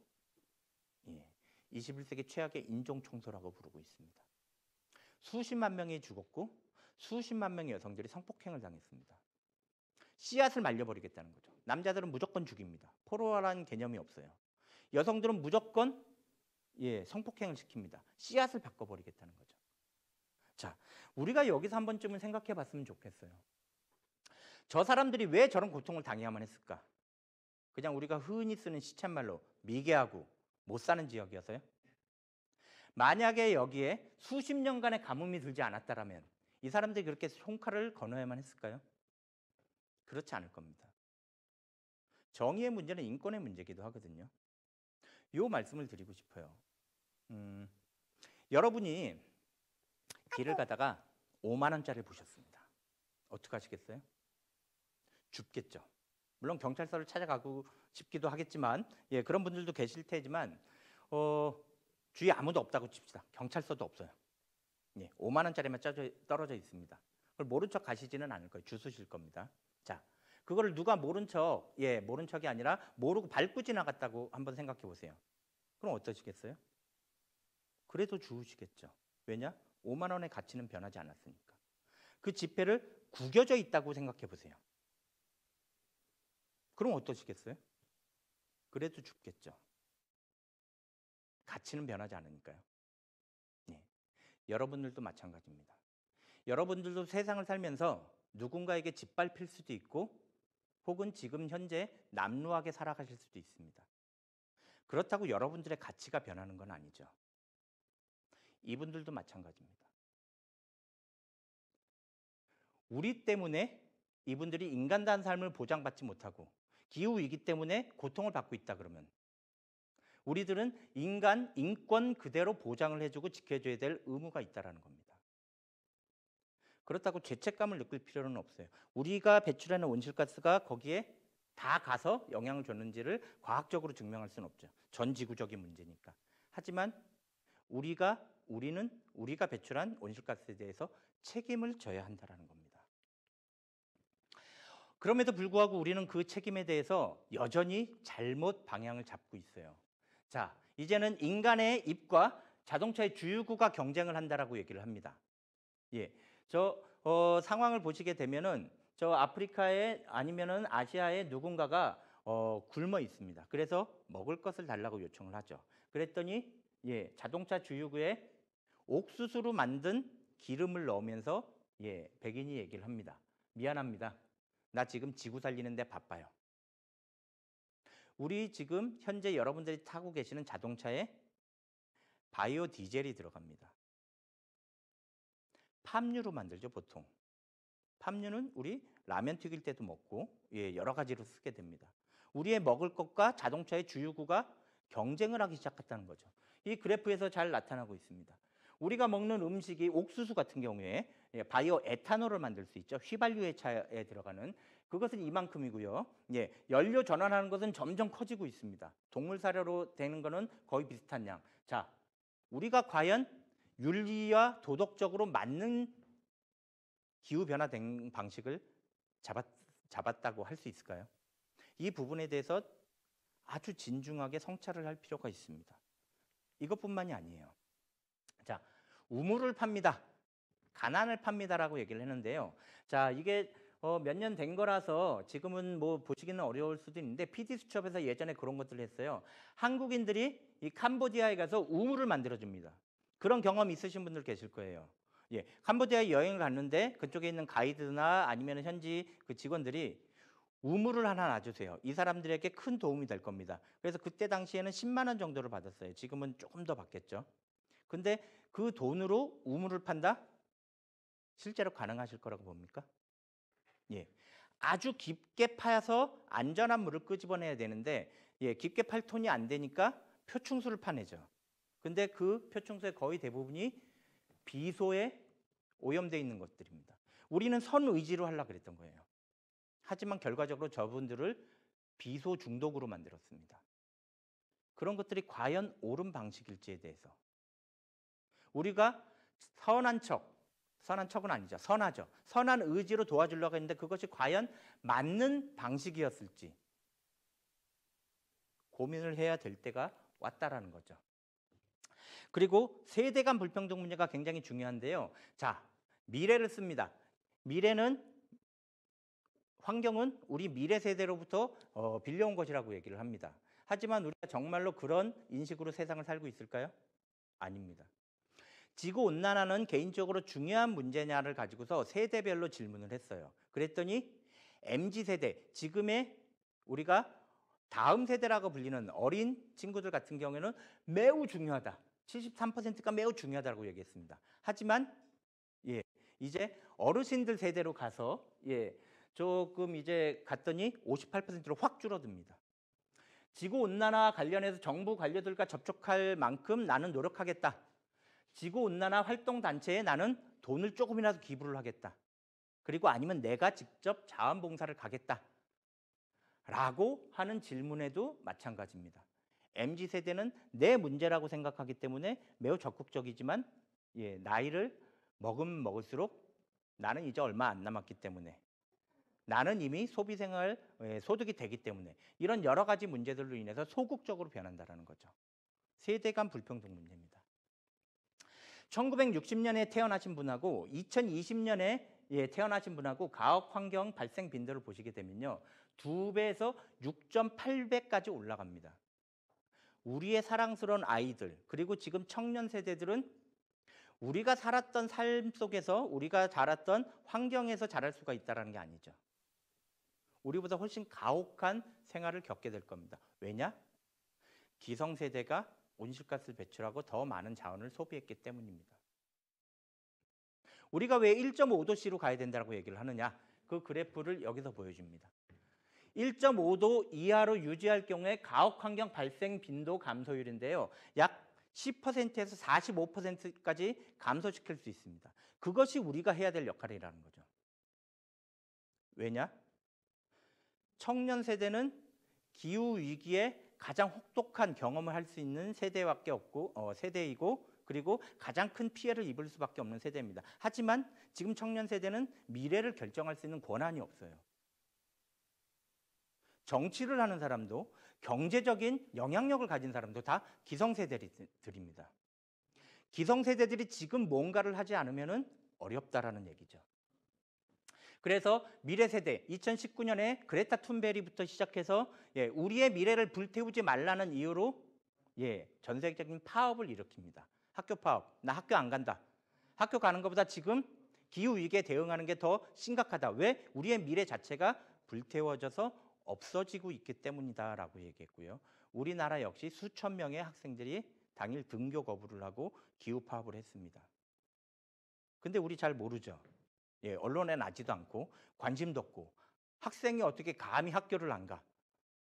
21세기 최악의 인종 청소라고 부르고 있습니다. 수십만 명이 죽었고 수십만 명의 여성들이 성폭행을 당했습니다. 씨앗을 말려버리겠다는 거죠. 남자들은 무조건 죽입니다. 포로라는 개념이 없어요. 여성들은 무조건 성폭행을 시킵니다. 씨앗을 바꿔버리겠다는 거죠. 자, 우리가 여기서 한 번쯤은 생각해 봤으면 좋겠어요. 저 사람들이 왜 저런 고통을 당해야만 했을까? 그냥 우리가 흔히 쓰는 시쳇말로 미개하고 못 사는 지역이어서요? 만약에 여기에 수십 년간의 가뭄이 들지 않았다면 이 사람들이 그렇게 총칼을 거너야만 했을까요? 그렇지 않을 겁니다. 정의의 문제는 인권의 문제이기도 하거든요. 이 말씀을 드리고 싶어요. 여러분이 길을 가다가 5만 원짜리를 보셨습니다. 어떻게 하시겠어요? 줍겠죠. 물론 경찰서를 찾아가고 싶기도 하겠지만 그런 분들도 계실 테지만 주위에 아무도 없다고 칩시다. 경찰서도 없어요. 5만 원짜리만 떨어져 있습니다. 그걸 모른 척 가시지는 않을 거예요. 주스실 겁니다. 자, 그거를 누가 모른 척이 아니라 모르고 밟고 지나갔다고 한번 생각해 보세요. 그럼 어떠시겠어요? 그래도 주우시겠죠. 왜냐? 5만 원의 가치는 변하지 않았으니까. 그 지폐를 구겨져 있다고 생각해 보세요. 그럼 어떠시겠어요? 그래도 줍겠죠. 가치는 변하지 않으니까요. 여러분들도 마찬가지입니다. 여러분들도 세상을 살면서 누군가에게 짓밟힐 수도 있고 혹은 지금 현재 남루하게 살아가실 수도 있습니다. 그렇다고 여러분들의 가치가 변하는 건 아니죠. 이분들도 마찬가지입니다. 우리 때문에 이분들이 인간다운 삶을 보장받지 못하고 기후위기 때문에 고통을 받고 있다 그러면 우리들은 인권 그대로 보장을 해주고 지켜줘야 될 의무가 있다는 겁니다. 그렇다고 죄책감을 느낄 필요는 없어요. 우리가 배출하는 온실가스가 거기에 다 가서 영향을 줬는지를 과학적으로 증명할 수는 없죠. 전 지구적인 문제니까. 하지만 우리는 우리가 배출한 온실가스에 대해서 책임을 져야 한다는 겁니다. 그럼에도 불구하고 우리는 그 책임에 대해서 여전히 잘못 방향을 잡고 있어요. 자, 이제는 인간의 입과 자동차의 주유구가 경쟁을 한다라고 얘기를 합니다. 상황을 보시게 되면은 저 아프리카에 아니면은 아시아에 누군가가 굶어 있습니다. 그래서 먹을 것을 달라고 요청을 하죠. 그랬더니 자동차 주유구에 옥수수로 만든 기름을 넣으면서 백인이 얘기를 합니다. 미안합니다. 나 지금 지구 살리는데 바빠요. 우리 지금 현재 여러분들이 타고 계시는 자동차에 바이오 디젤이 들어갑니다. 팜유로 만들죠, 보통. 팜유는 우리 라면 튀길 때도 먹고 여러 가지로 쓰게 됩니다. 우리의 먹을 것과 자동차의 주유구가 경쟁을 하기 시작했다는 거죠. 이 그래프에서 잘 나타나고 있습니다. 우리가 먹는 음식이 옥수수 같은 경우에 바이오 에탄올을 만들 수 있죠. 휘발유의 차에 들어가는 그것은 이만큼이고요. 연료 전환하는 것은 점점 커지고 있습니다. 동물 사료로 되는 것은 거의 비슷한 양. 자, 우리가 과연 윤리와 도덕적으로 맞는 기후 변화 된 방식을 잡았다고 할 수 있을까요? 이 부분에 대해서 아주 진중하게 성찰을 할 필요가 있습니다. 이것뿐만이 아니에요. 자, 우물을 팝니다. 가난을 팝니다라고 얘기를 했는데요. 자, 이게 몇 년 된 거라서 지금은 뭐 보시기는 어려울 수도 있는데 PD 수첩에서 예전에 그런 것들을 했어요. 한국인들이 이 캄보디아에 가서 우물을 만들어 줍니다. 그런 경험 있으신 분들 계실 거예요. 예, 캄보디아에 여행을 갔는데 그쪽에 있는 가이드나 아니면 현지 그 직원들이 우물을 하나 놔주세요. 이 사람들에게 큰 도움이 될 겁니다. 그래서 그때 당시에는 10만 원 정도를 받았어요. 지금은 조금 더 받겠죠. 근데 그 돈으로 우물을 판다? 실제로 가능하실 거라고 봅니까? 예. 아주 깊게 파서 안전한 물을 끄집어내야 되는데 예, 깊게 팔 톤이 안 되니까 표충수를 파내죠. 근데 그 표충수의 거의 대부분이 비소에 오염되어 있는 것들입니다. 우리는 선의지로 하려고 그랬던 거예요. 하지만 결과적으로 저분들을 비소 중독으로 만들었습니다. 그런 것들이 과연 옳은 방식일지에 대해서 우리가 선한 척은 아니죠. 선하죠. 선한 의지로 도와주려고 했는데 그것이 과연 맞는 방식이었을지 고민을 해야 될 때가 왔다라는 거죠. 그리고 세대 간 불평등 문제가 굉장히 중요한데요. 자, 미래를 씁니다. 미래는 환경은 우리 미래 세대로부터 빌려온 것이라고 얘기를 합니다. 하지만 우리가 정말로 그런 인식으로 세상을 살고 있을까요? 아닙니다. 지구온난화는 개인적으로 중요한 문제냐를 가지고서 세대별로 질문을 했어요. 그랬더니 MZ세대, 지금의 우리가 다음 세대라고 불리는 어린 친구들 같은 경우에는 매우 중요하다. 73%가 매우 중요하다고 얘기했습니다. 하지만 예, 이제 어르신들 세대로 가서 조금 이제 갔더니 58%로 확 줄어듭니다. 지구온난화 관련해서 정부 관료들과 접촉할 만큼 나는 노력하겠다. 지구온난화 활동단체에 나는 돈을 조금이라도 기부를 하겠다. 그리고 아니면 내가 직접 자원봉사를 가겠다. 라고 하는 질문에도 마찬가지입니다. MZ세대는 내 문제라고 생각하기 때문에 매우 적극적이지만 나이를 먹을수록 나는 이제 얼마 안 남았기 때문에 나는 이미 소비생활 소득이 되기 때문에 이런 여러 가지 문제들로 인해서 소극적으로 변한다는 거죠. 세대 간 불평등 문제입니다. 1960년에 태어나신 분하고 2020년에 태어나신 분하고 가업 환경 발생 빈도를 보시게 되면요. 2배에서 6.8배까지 올라갑니다. 우리의 사랑스러운 아이들 그리고 지금 청년 세대들은 우리가 살았던 삶 속에서 우리가 자랐던 환경에서 자랄 수가 있다는 게 아니죠. 우리보다 훨씬 가혹한 생활을 겪게 될 겁니다. 왜냐? 기성세대가 온실가스를 배출하고 더 많은 자원을 소비했기 때문입니다. 우리가 왜 1.5도씨로 가야 된다고 얘기를 하느냐? 그 그래프를 여기서 보여줍니다. 1.5도 이하로 유지할 경우에 가혹환경 발생 빈도 감소율인데요. 약 10%에서 45%까지 감소시킬 수 있습니다. 그것이 우리가 해야 될 역할이라는 거죠. 왜냐? 청년 세대는 기후 위기에 가장 혹독한 경험을 할 수 있는 세대밖에 없고 세대이고 그리고 가장 큰 피해를 입을 수밖에 없는 세대입니다. 하지만 지금 청년 세대는 미래를 결정할 수 있는 권한이 없어요. 정치를 하는 사람도 경제적인 영향력을 가진 사람도 다 기성세대들입니다. 기성세대들이 지금 뭔가를 하지 않으면 어렵다라는 얘기죠. 그래서 미래세대 2019년에 그레타 툰베리부터 시작해서 우리의 미래를 불태우지 말라는 이유로 전 세계적인 파업을 일으킵니다. 학교 파업. 나 학교 안 간다. 학교 가는 것보다 지금 기후위기에 대응하는 게 더 심각하다. 왜? 우리의 미래 자체가 불태워져서 없어지고 있기 때문이다라고 얘기했고요. 우리나라 역시 수천 명의 학생들이 당일 등교 거부를 하고 기후 파업을 했습니다. 근데 우리 잘 모르죠. 언론에 나지도 않고 관심도 없고 학생이 어떻게 감히 학교를 안 가?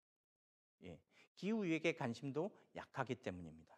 기후위기에 관심도 약하기 때문입니다.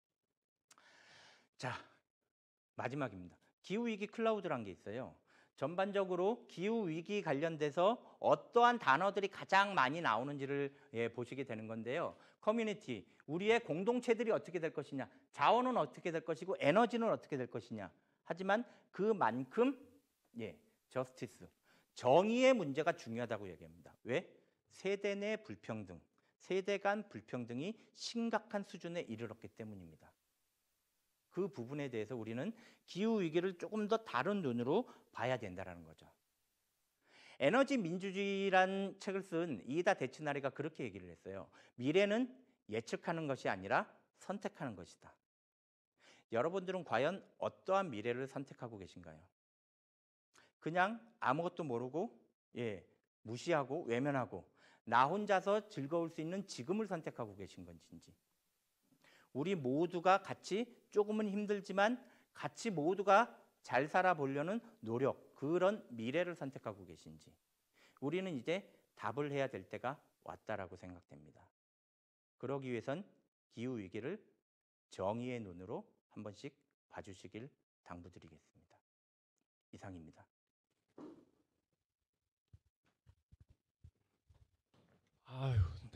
자, 마지막입니다. 기후위기 클라우드라는 게 있어요. 전반적으로 기후위기 관련돼서 어떠한 단어들이 가장 많이 나오는지를 보시게 되는 건데요. 커뮤니티, 우리의 공동체들이 어떻게 될 것이냐, 자원은 어떻게 될 것이고 에너지는 어떻게 될 것이냐. 하지만 그만큼 저스티스, 정의의 문제가 중요하다고 얘기합니다. 왜? 세대 내 불평등, 세대 간 불평등이 심각한 수준에 이르렀기 때문입니다. 그 부분에 대해서 우리는 기후위기를 조금 더 다른 눈으로 봐야 된다는 거죠. 에너지 민주주의란 책을 쓴 이이다 데츠나리가 그렇게 얘기를 했어요. 미래는 예측하는 것이 아니라 선택하는 것이다. 여러분들은 과연 어떠한 미래를 선택하고 계신가요? 그냥 아무것도 모르고 무시하고 외면하고 나 혼자서 즐거울 수 있는 지금을 선택하고 계신 건지, 우리 모두가 같이 조금은 힘들지만 같이 모두가 잘 살아보려는 노력, 그런 미래를 선택하고 계신지, 우리는 이제 답을 해야 될 때가 왔다라고 생각됩니다. 그러기 위해선 기후위기를 정의의 눈으로 한 번씩 봐주시길 당부드리겠습니다. 이상입니다. 아유,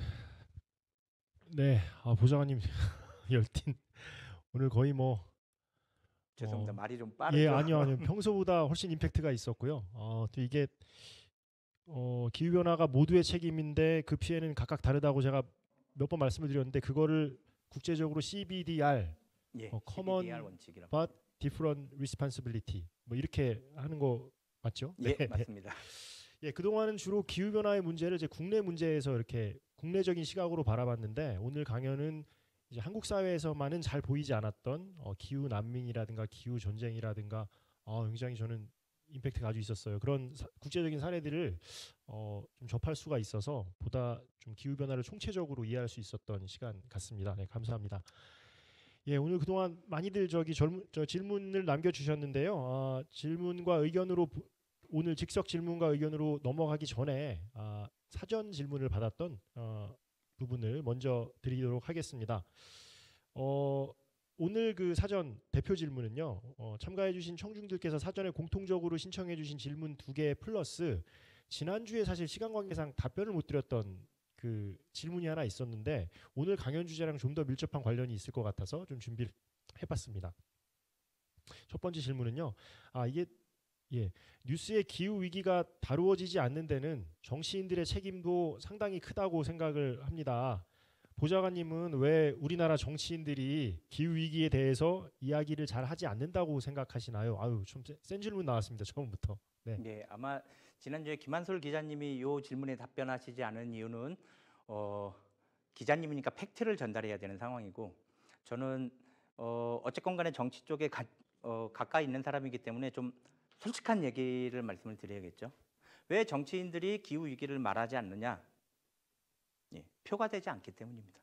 네, 보좌관님 열띤 오늘 거의 뭐 죄송합니다. 말이 좀 예, 빠르죠? 아니요. 평소보다 훨씬 임팩트가 있었고요. 또 이게 기후 변화가 모두의 책임인데 그 피해는 각각 다르다고 제가 몇 번 말씀을 드렸는데 그거를 국제적으로 CBDR, Common CBDR 원칙이라고. but Different Responsibility 뭐 이렇게 하는 거 맞죠? 예, 맞습니다. 예, 그동안은 주로 기후 변화의 문제를 이제 국내 문제에서 이렇게 국내적인 시각으로 바라봤는데 오늘 강연은 이제 한국 사회에서만은 잘 보이지 않았던 기후 난민이라든가 기후 전쟁이라든가 굉장히 저는 임팩트가 아주 있었어요. 그런 국제적인 사례들을 좀 접할 수가 있어서 보다 좀 기후 변화를 총체적으로 이해할 수 있었던 시간 같습니다. 네, 감사합니다. 예, 오늘 그동안 많이들 질문을 남겨주셨는데요. 질문과 의견으로 오늘 즉석 질문과 의견으로 넘어가기 전에 사전 질문을 받았던 부분을 먼저 드리도록 하겠습니다. 오늘 그 사전 대표 질문은요. 참가해주신 청중들께서 사전에 공통적으로 신청해주신 질문 2개 플러스 지난주에 사실 시간 관계상 답변을 못 드렸던 그 질문이 하나 있었는데 오늘 강연 주제랑 좀 더 밀접한 관련이 있을 것 같아서 좀 준비를 해봤습니다. 첫 번째 질문은요. 이게 뉴스의 기후 위기가 다루어지지 않는 데는 정치인들의 책임도 상당히 크다고 생각을 합니다. 보좌관님은 왜 우리나라 정치인들이 기후 위기에 대해서 이야기를 잘 하지 않는다고 생각하시나요? 좀 센 질문 나왔습니다. 처음부터. 네. 네, 아마 지난주에 김한솔 기자님이 이 질문에 답변하시지 않은 이유는 기자님이니까 팩트를 전달해야 되는 상황이고 저는 어쨌건 간에 정치 쪽에 가까이 있는 사람이기 때문에 좀 솔직한 얘기를 말씀을 드려야겠죠. 왜 정치인들이 기후 위기를 말하지 않느냐? 표가 되지 않기 때문입니다.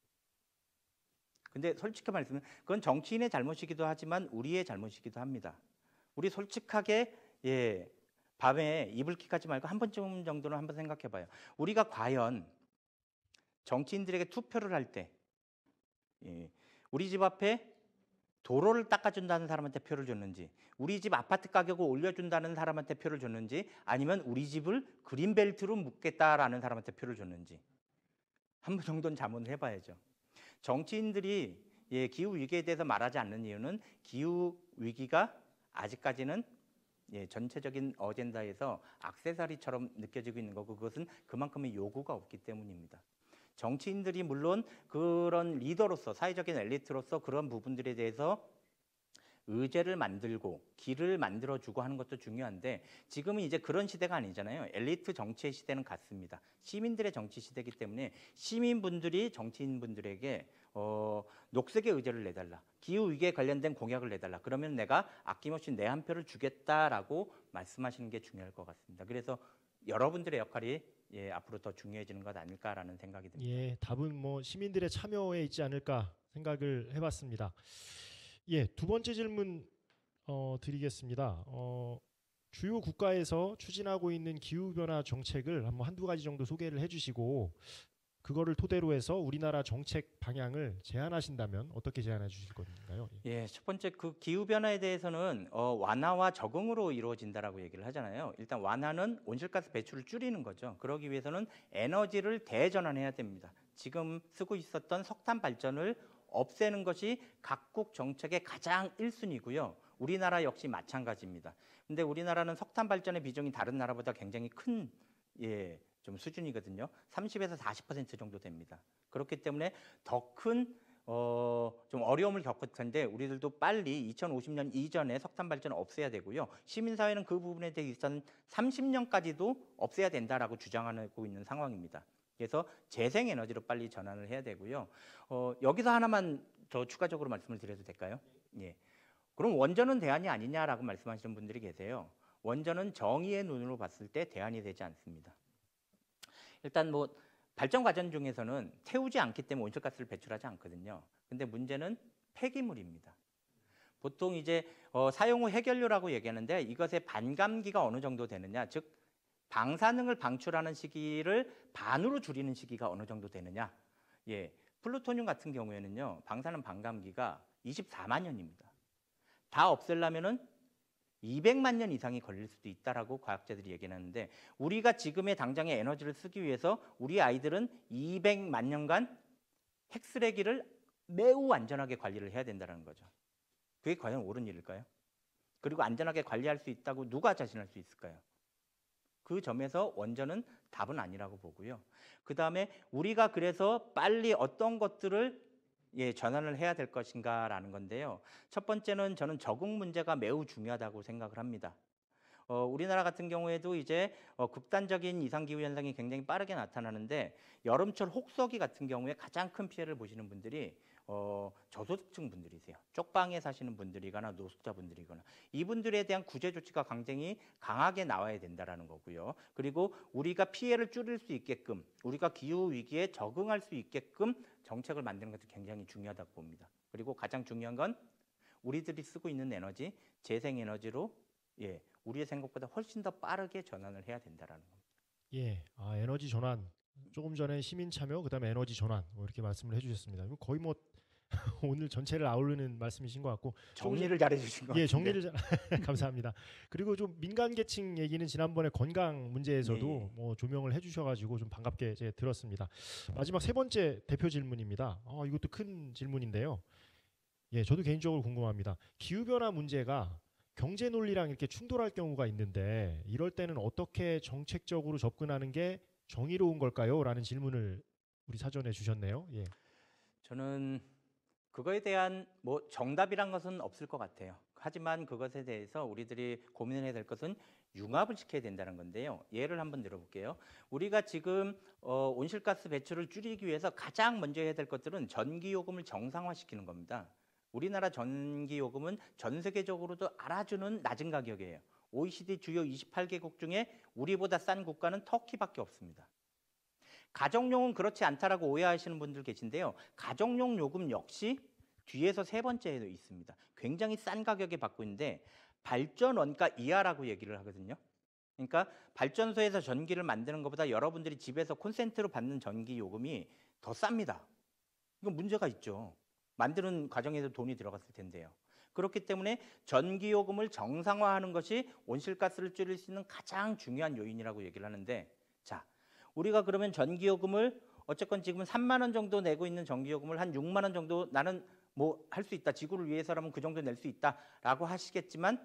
근데 솔직히 말씀은 그건 정치인의 잘못이기도 하지만 우리의 잘못이기도 합니다. 우리 솔직하게 밤에 이불킥하지 말고 한 번쯤 정도는 한번 생각해 봐요. 우리가 과연 정치인들에게 투표를 할 때 우리 집 앞에 도로를 닦아준다는 사람한테 표를 줬는지, 우리 집 아파트 가격을 올려준다는 사람한테 표를 줬는지, 아니면 우리 집을 그린벨트로 묶겠다라는 사람한테 표를 줬는지 한 번 정도는 자문을 해봐야죠. 정치인들이 기후 위기에 대해서 말하지 않는 이유는 기후 위기가 아직까지는 전체적인 어젠다에서 액세서리처럼 느껴지고 있는 거고 그것은 그만큼의 요구가 없기 때문입니다. 정치인들이 물론 그런 리더로서 사회적인 엘리트로서 그런 부분들에 대해서 의제를 만들고 길을 만들어주고 하는 것도 중요한데 지금은 이제 그런 시대가 아니잖아요. 엘리트 정치의 시대는 같습니다. 시민들의 정치 시대이기 때문에 시민분들이 정치인분들에게 녹색의 의제를 내달라, 기후 위기에 관련된 공약을 내달라, 그러면 내가 아낌없이 내 한 표를 주겠다라고 말씀하시는 게 중요할 것 같습니다. 그래서 여러분들의 역할이 앞으로 더 중요해지는 것 아닐까라는 생각이 듭니다. 예, 답은 뭐 시민들의 참여에 있지 않을까 생각을 해봤습니다. 두 번째 질문 드리겠습니다. 주요 국가에서 추진하고 있는 기후변화 정책을 한두 가지 정도 소개를 해주시고 그거를 토대로 해서 우리나라 정책 방향을 제안하신다면 어떻게 제안해 주실 건가요? 첫 번째 그 기후 변화에 대해서는 완화와 적응으로 이루어진다라고 얘기를 하잖아요. 일단 완화는 온실가스 배출을 줄이는 거죠. 그러기 위해서는 에너지를 대전환해야 됩니다. 지금 쓰고 있었던 석탄 발전을 없애는 것이 각국 정책의 가장 1순위고요. 우리나라 역시 마찬가지입니다. 근데 우리나라는 석탄 발전의 비중이 다른 나라보다 굉장히 큰 좀 수준이거든요. 30에서 40% 정도 됩니다. 그렇기 때문에 더 큰 좀 어려움을 겪을 텐데 우리들도 빨리 2050년 이전에 석탄 발전을 없애야 되고요. 시민사회는 그 부분에 대해서는 30년까지도 없애야 된다라고 주장하고 있는 상황입니다. 그래서 재생에너지로 빨리 전환을 해야 되고요. 여기서 하나만 더 추가적으로 말씀을 드려도 될까요? 예. 그럼 원전은 대안이 아니냐라고 말씀하시는 분들이 계세요. 원전은 정의의 눈으로 봤을 때 대안이 되지 않습니다. 일단 뭐 발전 과정 중에서는 태우지 않기 때문에 온실가스를 배출하지 않거든요. 근데 문제는 폐기물입니다. 보통 이제 사용 후 해결료라고 얘기하는데 이것의 반감기가 어느 정도 되느냐, 즉 방사능을 방출하는 시기를 반으로 줄이는 시기가 어느 정도 되느냐. 예, 플루토늄 같은 경우에는요, 방사능 반감기가 24만 년입니다. 다 없애려면은 200만 년 이상이 걸릴 수도 있다라고 과학자들이 얘기하는데 우리가 지금의 당장의 에너지를 쓰기 위해서 우리 아이들은 200만 년간 핵쓰레기를 매우 안전하게 관리를 해야 된다는 거죠. 그게 과연 옳은 일일까요? 그리고 안전하게 관리할 수 있다고 누가 자신할 수 있을까요? 그 점에서 원전은 답은 아니라고 보고요. 그 다음에 우리가 그래서 빨리 어떤 것들을 전환을 해야 될 것인가라는 건데요. 첫 번째는 저는 적응 문제가 매우 중요하다고 생각을 합니다. 우리나라 같은 경우에도 이제 극단적인 이상기후 현상이 굉장히 빠르게 나타나는데 여름철 혹서기 같은 경우에 가장 큰 피해를 보시는 분들이 저소득층 분들이세요. 쪽방에 사시는 분들이거나 노숙자 분들이거나 이분들에 대한 구제 조치가 굉장히 강하게 나와야 된다라는 거고요. 그리고 우리가 피해를 줄일 수 있게끔 우리가 기후 위기에 적응할 수 있게끔 정책을 만드는 것도 굉장히 중요하다고 봅니다. 그리고 가장 중요한 건 우리들이 쓰고 있는 에너지, 재생에너지로 우리의 생각보다 훨씬 더 빠르게 전환을 해야 된다라는 겁니다. 예, 에너지 전환. 조금 전에 시민 참여, 그다음에 에너지 전환 뭐 이렇게 말씀을 해주셨습니다. 이거 거의 뭐 오늘 전체를 아우르는 말씀이신 것 같고 정리를 잘해주신 것 같은데. 예, 정리를 감사합니다. 그리고 좀 민간 계층 얘기는 지난번에 건강 문제에서도 뭐 조명을 해주셔가지고 좀 반갑게 이제 들었습니다. 마지막 세 번째 대표 질문입니다. 이것도 큰 질문인데요. 예, 저도 개인적으로 궁금합니다. 기후 변화 문제가 경제 논리랑 이렇게 충돌할 경우가 있는데 이럴 때는 어떻게 정책적으로 접근하는 게 정의로운 걸까요? 라는 질문을 우리 사전에 주셨네요. 예. 저는 그거에 대한 뭐 정답이란 것은 없을 것 같아요. 하지만 그것에 대해서 우리들이 고민해야 될 것은 융합을 시켜야 된다는 건데요. 예를 한번 들어볼게요. 우리가 지금 온실가스 배출을 줄이기 위해서 가장 먼저 해야 될 것들은 전기요금을 정상화시키는 겁니다. 우리나라 전기요금은 전 세계적으로도 알아주는 낮은 가격이에요. OECD 주요 28개국 중에 우리보다 싼 국가는 터키밖에 없습니다. 가정용은 그렇지 않다라고 오해하시는 분들 계신데요. 가정용 요금 역시 뒤에서 세 번째에도 있습니다. 굉장히 싼 가격에 받고 있는데 발전 원가 이하라고 얘기를 하거든요. 그러니까 발전소에서 전기를 만드는 것보다 여러분들이 집에서 콘센트로 받는 전기 요금이 더 쌉니다. 이건 문제가 있죠. 만드는 과정에도 돈이 들어갔을 텐데요. 그렇기 때문에 전기요금을 정상화하는 것이 온실가스를 줄일 수 있는 가장 중요한 요인이라고 얘기를 하는데 자, 우리가 그러면 전기요금을 어쨌건 지금 3만 원 정도 내고 있는 전기요금을 한 6만 원 정도 나는 뭐 할 수 있다. 지구를 위해서라면 그 정도 낼 수 있다라고 하시겠지만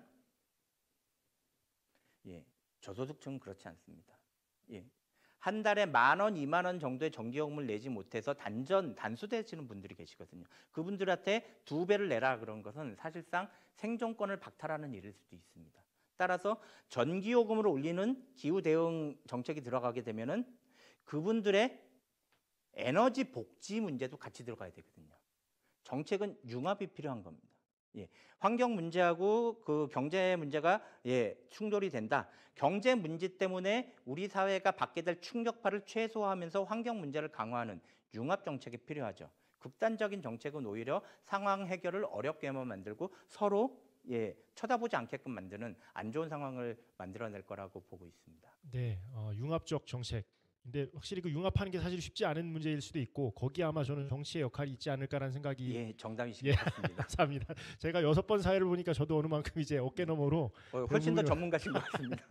저소득층은 그렇지 않습니다. 한 달에 10,000원, 2만 원 정도의 전기요금을 내지 못해서 단수되시는 분들이 계시거든요. 그분들한테 2배를 내라 그런 것은 사실상 생존권을 박탈하는 일일 수도 있습니다. 따라서 전기요금을 올리는 기후 대응 정책이 들어가게 되면은 그분들의 에너지 복지 문제도 같이 들어가야 되거든요. 정책은 융합이 필요한 겁니다. 환경 문제하고 그 경제 문제가 충돌이 된다. 경제 문제 때문에 우리 사회가 받게 될 충격파를 최소화하면서 환경 문제를 강화하는 융합 정책이 필요하죠. 극단적인 정책은 오히려 상황 해결을 어렵게만 만들고 서로 쳐다보지 않게끔 만드는 안 좋은 상황을 만들어낼 거라고 보고 있습니다. 네, 융합적 정책. 근데 확실히 그 융합하는 게 사실 쉽지 않은 문제일 수도 있고 거기에 아마 저는 정치의 역할이 있지 않을까라는 생각이 정답이신 것 같습니다. 감사합니다. 제가 6번 사회를 보니까 저도 어느 만큼 이제 어깨 너머로 훨씬 더 전문가신 것 같습니다.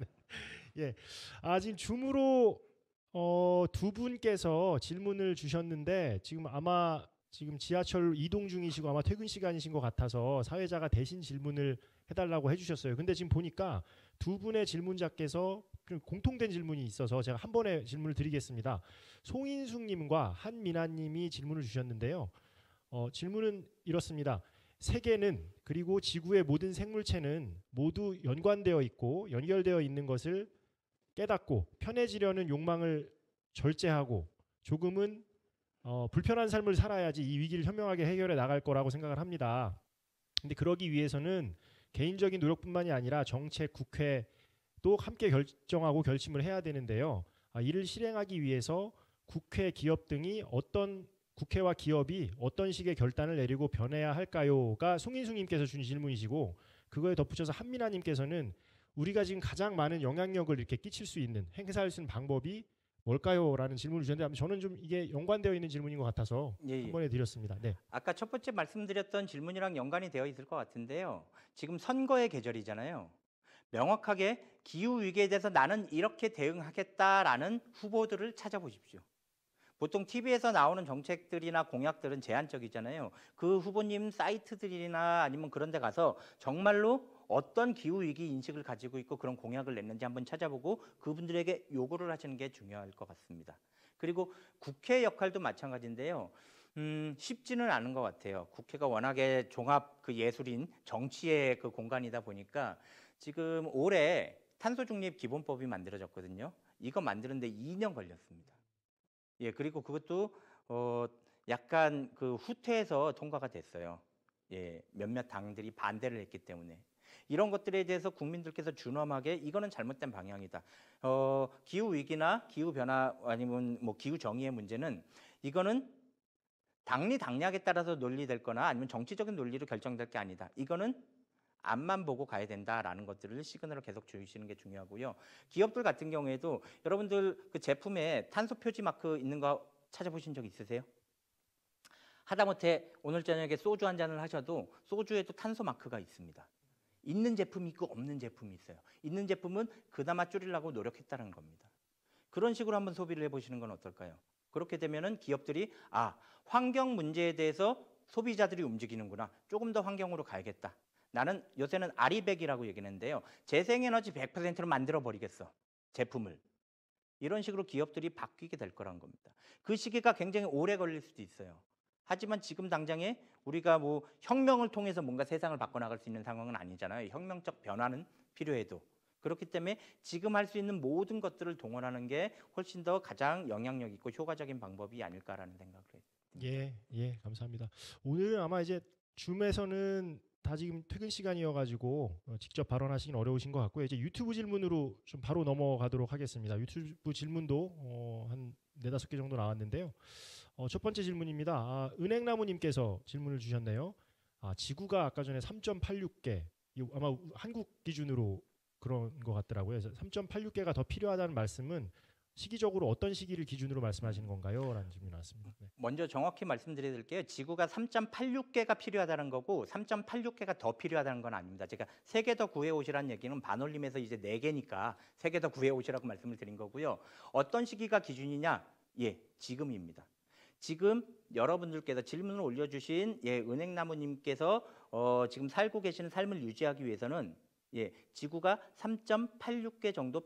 지금 줌으로 두 분께서 질문을 주셨는데 지금 아마 지금 지하철 이동 중이시고 아마 퇴근 시간이신 것 같아서 사회자가 대신 질문을 해달라고 해주셨어요. 근데 지금 보니까 두 분의 질문자께서 공통된 질문이 있어서 제가 한 번에 질문을 드리겠습니다. 송인숙님과 한미나님이 질문을 주셨는데요. 질문은 이렇습니다. 세계는 그리고 지구의 모든 생물체는 모두 연관되어 있고 연결되어 있는 것을 깨닫고 편해지려는 욕망을 절제하고 조금은 불편한 삶을 살아야지 이 위기를 현명하게 해결해 나갈 거라고 생각을 합니다. 근데 그러기 위해서는 개인적인 노력뿐만이 아니라 정책, 국회도 함께 결정하고 결심을 해야 되는데요. 이를 실행하기 위해서 국회, 기업 등이 국회와 기업이 어떤 식의 결단을 내리고 변해야 할까요?가 송인숙님께서 준 질문이시고 그거에 덧붙여서 한민아님께서는 우리가 지금 가장 많은 영향력을 이렇게 끼칠 수 있는 행사할 수 있는 방법이 뭘까요? 라는 질문을 주셨는데 저는 좀 이게 연관되어 있는 질문인 것 같아서 예, 한 번에 드렸습니다. 네. 아까 첫 번째 말씀드렸던 질문이랑 연관이 되어 있을 것 같은데요. 지금 선거의 계절이잖아요. 명확하게 기후 위기에 대해서 나는 이렇게 대응하겠다라는 후보들을 찾아보십시오. 보통 TV에서 나오는 정책들이나 공약들은 제한적이잖아요. 그 후보님 사이트들이나 아니면 그런 데 가서 정말로 어떤 기후위기 인식을 가지고 있고 그런 공약을 냈는지 한번 찾아보고 그분들에게 요구를 하시는 게 중요할 것 같습니다. 그리고 국회 역할도 마찬가지인데요. 쉽지는 않은 것 같아요. 국회가 워낙에 종합 그 예술인 정치의 그 공간이다 보니까 지금 올해 탄소중립 기본법이 만들어졌거든요. 이거 만드는데 2년 걸렸습니다. 예, 그리고 그것도 약간 그 후퇴해서 통과가 됐어요. 예, 몇몇 당들이 반대를 했기 때문에 이런 것들에 대해서 국민들께서 준엄하게 이거는 잘못된 방향이다. 기후 위기나 기후 변화 아니면 뭐 기후 정의의 문제는 이거는 당리 당략에 따라서 논리될 거나 아니면 정치적인 논리로 결정될 게 아니다. 이거는 앞만 보고 가야 된다라는 것들을 시그널을 계속 주시는 게 중요하고요. 기업들 같은 경우에도 여러분들 그 제품에 탄소 표지 마크 있는 거 찾아보신 적 있으세요? 하다못해 오늘 저녁에 소주 한 잔을 하셔도 소주에도 탄소 마크가 있습니다. 있는 제품이 있고 없는 제품이 있어요. 있는 제품은 그나마 줄이려고 노력했다는 겁니다. 그런 식으로 한번 소비를 해보시는 건 어떨까요? 그렇게 되면은 기업들이 환경 문제에 대해서 소비자들이 움직이는구나. 조금 더 환경으로 가야겠다. 나는 요새는 아리백이라고 얘기하는데요. 재생에너지 100%로 만들어버리겠어. 제품을. 이런 식으로 기업들이 바뀌게 될 거란 겁니다. 그 시기가 굉장히 오래 걸릴 수도 있어요. 하지만 지금 당장에 우리가 뭐 혁명을 통해서 뭔가 세상을 바꿔나갈 수 있는 상황은 아니잖아요. 혁명적 변화는 필요해도. 그렇기 때문에 지금 할 수 있는 모든 것들을 동원하는 게 훨씬 더 가장 영향력 있고 효과적인 방법이 아닐까라는 생각을 해요. 예, 감사합니다. 오늘 아마 이제 줌에서는 다 지금 퇴근 시간이어가지고 직접 발언하시긴 어려우신 것 같고요. 이제 유튜브 질문으로 좀 바로 넘어가도록 하겠습니다. 유튜브 질문도 한 4-5개 정도 나왔는데요. 첫 번째 질문입니다. 은행나무님께서 질문을 주셨네요. 지구가 아까 전에 3.86개, 아마 한국 기준으로 그런 것 같더라고요. 그래서 3.86개가 더 필요하다는 말씀은 시기적으로 어떤 시기를 기준으로 말씀하시는 건가요? 라는 질문이 나왔습니다. 네. 먼저 정확히 말씀드릴게요. 지구가 3.86개가 필요하다는 거고 3.86개가 더 필요하다는 건 아닙니다. 제가 3개 더 구해 오시라는 얘기는 반올림에서 이제 4개니까 3개 더 구해 오시라고 말씀을 드린 거고요. 어떤 시기가 기준이냐? 예, 지금입니다. 지금 여러분들께서 질문을 올려주신 은행나무님께서 지금 살고 계시는 삶을 유지하기 위해서는 지구가 3.86개 정도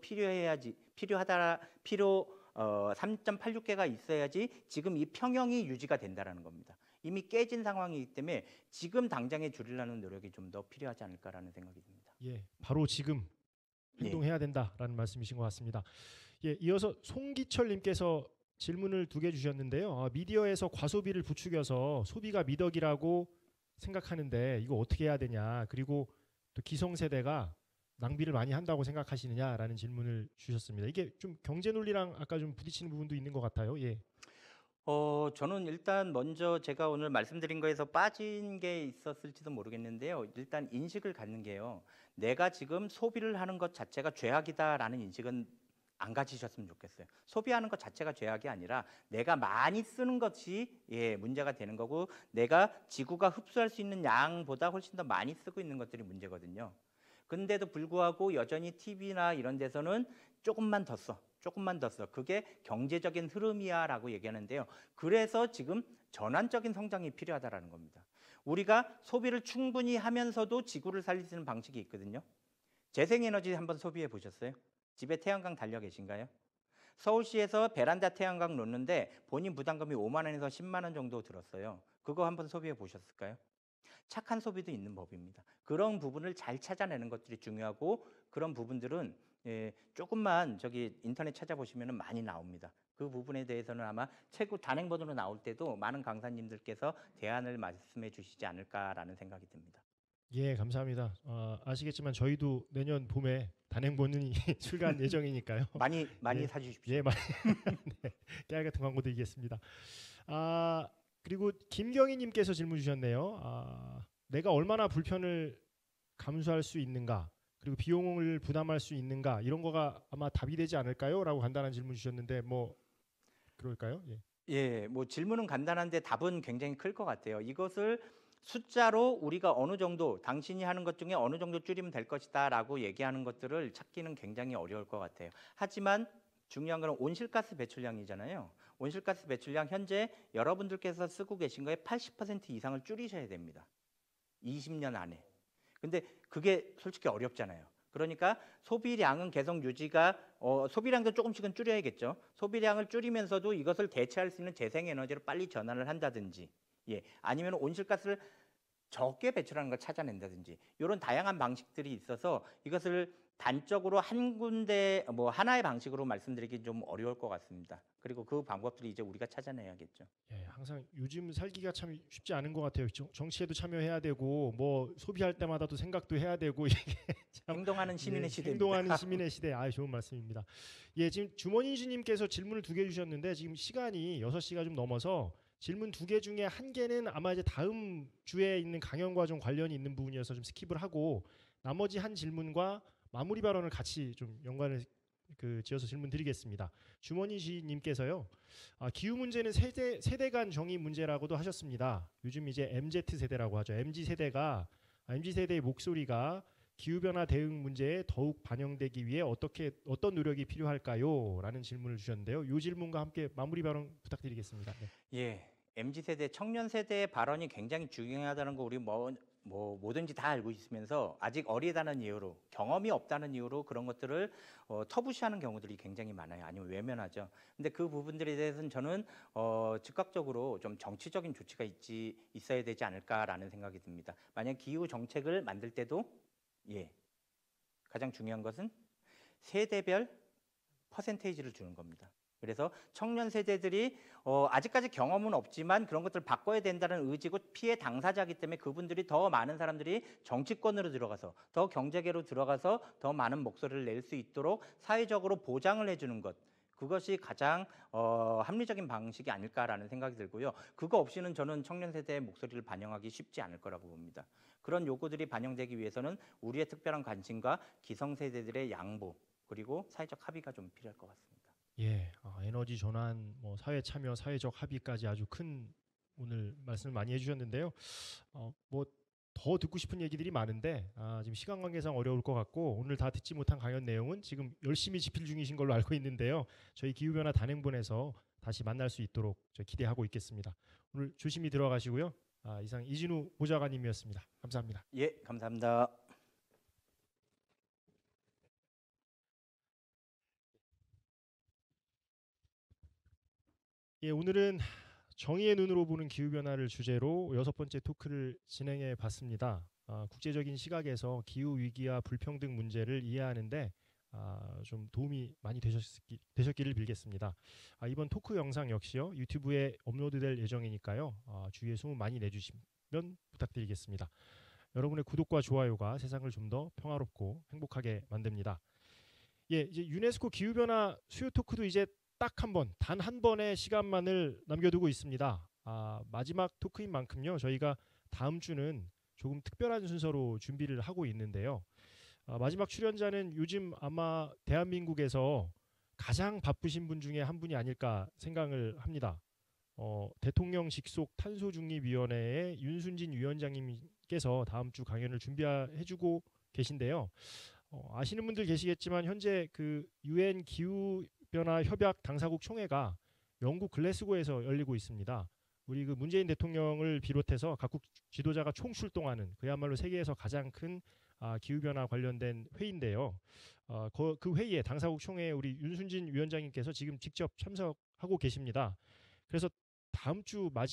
3.86개가 있어야지 지금 이 평형이 유지가 된다라는 겁니다. 이미 깨진 상황이기 때문에 지금 당장에 줄이려는 노력이 좀 더 필요하지 않을까라는 생각이 듭니다. 예, 바로 지금 행동해야 된다라는 말씀이신 것 같습니다. 예, 이어서 송기철님께서 질문을 2개 주셨는데요. 미디어에서 과소비를 부추겨서 소비가 미덕이라고 생각하는데 이거 어떻게 해야 되냐? 그리고 또 기성세대가 낭비를 많이 한다고 생각하시느냐라는 질문을 주셨습니다. 이게 좀 경제 논리랑 아까 좀 부딪히는 부분도 있는 것 같아요. 예. 저는 일단 먼저 제가 오늘 말씀드린 거에서 빠진 게 있었을지도 모르겠는데요. 일단 인식을 갖는 게요. 내가 지금 소비를 하는 것 자체가 죄악이다라는 인식은 안 가지셨으면 좋겠어요. 소비하는 것 자체가 죄악이 아니라 내가 많이 쓰는 것이 문제가 되는 거고 내가 지구가 흡수할 수 있는 양보다 훨씬 더 많이 쓰고 있는 것들이 문제거든요. 근데도 불구하고 여전히 TV나 이런 데서는 조금만 더 써. 조금만 더 써. 그게 경제적인 흐름이야라고 얘기하는데요. 그래서 지금 전환적인 성장이 필요하다라는 겁니다. 우리가 소비를 충분히 하면서도 지구를 살릴 수 있는 방식이 있거든요. 재생에너지 한번 소비해 보셨어요? 집에 태양광 달려 계신가요? 서울시에서 베란다 태양광 놓는데 본인 부담금이 5만 원에서 10만 원 정도 들었어요. 그거 한번 소비해 보셨을까요? 착한 소비도 있는 법입니다. 그런 부분을 잘 찾아내는 것들이 중요하고 그런 부분들은 조금만 저기 인터넷 찾아보시면 많이 나옵니다. 그 부분에 대해서는 아마 최고 단행본으로 나올 때도 많은 강사님들께서 대안을 말씀해 주시지 않을까라는 생각이 듭니다. 예, 감사합니다. 아시겠지만 저희도 내년 봄에 단행본이 출간 예정이니까요. 많이 예, 사주십시오. 예, 많이 네, 깨알 같은 광고 드리겠습니다. 그리고 김경희님께서 질문 주셨네요. 내가 얼마나 불편을 감수할 수 있는가, 그리고 비용을 부담할 수 있는가, 이런 거가 아마 답이 되지 않을까요?라고 간단한 질문 주셨는데 뭐 그럴까요? 예. 예, 뭐 질문은 간단한데 답은 굉장히 클 것 같아요. 이것을 숫자로 우리가 어느 정도 당신이 하는 것 중에 어느 정도 줄이면 될 것이다라고 얘기하는 것들을 찾기는 굉장히 어려울 것 같아요. 하지만 중요한 건 온실가스 배출량이잖아요. 온실가스 배출량 현재 여러분들께서 쓰고 계신 거에 80% 이상을 줄이셔야 됩니다. 20년 안에. 근데 그게 솔직히 어렵잖아요. 그러니까 소비량은 계속 유지가 소비량도 조금씩은 줄여야겠죠. 소비량을 줄이면서도 이것을 대체할 수 있는 재생에너지로 빨리 전환을 한다든지, 아니면 온실가스를 적게 배출하는 걸 찾아낸다든지 이런 다양한 방식들이 있어서 이것을 단적으로 한 군데 뭐 하나의 방식으로 말씀드리기 좀 어려울 것 같습니다. 그리고 그 방법들이 이제 우리가 찾아내야겠죠. 예, 항상 요즘 살기가 참 쉽지 않은 것 같아요. 정치에도 참여해야 되고 뭐 소비할 때마다 또 생각도 해야 되고 이게 참 행동하는 시민의 시대입니다. 행동하는 시민의 시대. 좋은 말씀입니다. 예, 지금 주머니주님께서 질문을 2개 주셨는데 지금 시간이 6시가 좀 넘어서 질문 2개 중에 1개는 아마 이제 다음 주에 있는 강연과 좀 관련이 있는 부분이어서 좀 스킵을 하고 나머지 한 질문과 마무리 발언을 같이 좀 연관을 지어서 질문 드리겠습니다. 주머니주님께서요. 기후 문제는 세대 간 정의 문제라고도 하셨습니다. 요즘 이제 MZ 세대라고 하죠. MZ 세대의 목소리가 기후 변화 대응 문제에 더욱 반영되기 위해 어떤 노력이 필요할까요? 라는 질문을 주셨는데요. 이 질문과 함께 마무리 발언 부탁드리겠습니다. 네. 예, MZ 세대, 청년 세대의 발언이 굉장히 중요하다는 거 우리 뭐든지 다 알고 있으면서 아직 어리다는 이유로 경험이 없다는 이유로 그런 것들을 터부시하는 경우들이 굉장히 많아요. 아니면 외면하죠. 근데 그 부분들에 대해서는 저는 즉각적으로 좀 정치적인 조치가 있어야 되지 않을까라는 생각이 듭니다. 만약 기후 정책을 만들 때도 가장 중요한 것은 세대별 퍼센테이지를 주는 겁니다. 그래서 청년 세대들이 아직까지 경험은 없지만 그런 것들을 바꿔야 된다는 의지고 피해 당사자이기 때문에 그분들이 더 많은 사람들이 정치권으로 들어가서 더 경제계로 들어가서 더 많은 목소리를 낼 수 있도록 사회적으로 보장을 해주는 것, 그것이 가장 합리적인 방식이 아닐까라는 생각이 들고요. 그거 없이는 저는 청년 세대의 목소리를 반영하기 쉽지 않을 거라고 봅니다. 그런 요구들이 반영되기 위해서는 우리의 특별한 관심과 기성세대들의 양보 그리고 사회적 합의가 좀 필요할 것 같습니다. 예, 에너지 전환, 뭐 사회 참여, 사회적 합의까지 아주 큰 오늘 말씀을 많이 해주셨는데요. 뭐 더 듣고 싶은 얘기들이 많은데 지금 시간 관계상 어려울 것 같고 오늘 다 듣지 못한 강연 내용은 지금 열심히 집필 중이신 걸로 알고 있는데요. 저희 기후변화 단행본에서 다시 만날 수 있도록 기대하고 있겠습니다. 오늘 조심히 들어가시고요. 이상 이진우 보좌관님이었습니다. 감사합니다. 예, 감사합니다. 예, 오늘은 정의의 눈으로 보는 기후변화를 주제로 6번째 토크를 진행해 봤습니다. 국제적인 시각에서 기후 위기와 불평등 문제를 이해하는데 좀 도움이 많이 되셨기를 빌겠습니다. 이번 토크 영상 역시요 유튜브에 업로드될 예정이니까요. 주위에 소문 많이 내주시면 부탁드리겠습니다. 여러분의 구독과 좋아요가 세상을 좀 더 평화롭고 행복하게 만듭니다. 예, 이제 유네스코 기후변화 수요 토크도 이제 단 한 번의 시간만을 남겨두고 있습니다. 마지막 토크인 만큼요 저희가 다음 주는 조금 특별한 순서로 준비를 하고 있는데요. 마지막 출연자는 요즘 아마 대한민국에서 가장 바쁘신 분 중에 한 분이 아닐까 생각을 합니다. 대통령 직속 탄소중립위원회의 윤순진 위원장님께서 다음 주 강연을 준비해주고 계신데요. 아시는 분들 계시겠지만 현재 그 UN 기후 변화 협약 당사국 총회가 영국 글래스고에서 열리고 있습니다. 우리 그 문재인 대통령을 비롯해서 각국 지도자가 총출동하는 그야말로 세계에서 가장 큰 기후 변화 관련된 회의인데요. 그 회의에 당사국 총회에 우리 윤순진 위원장님께서 지금 직접 참석하고 계십니다. 그래서 다음 주 마지막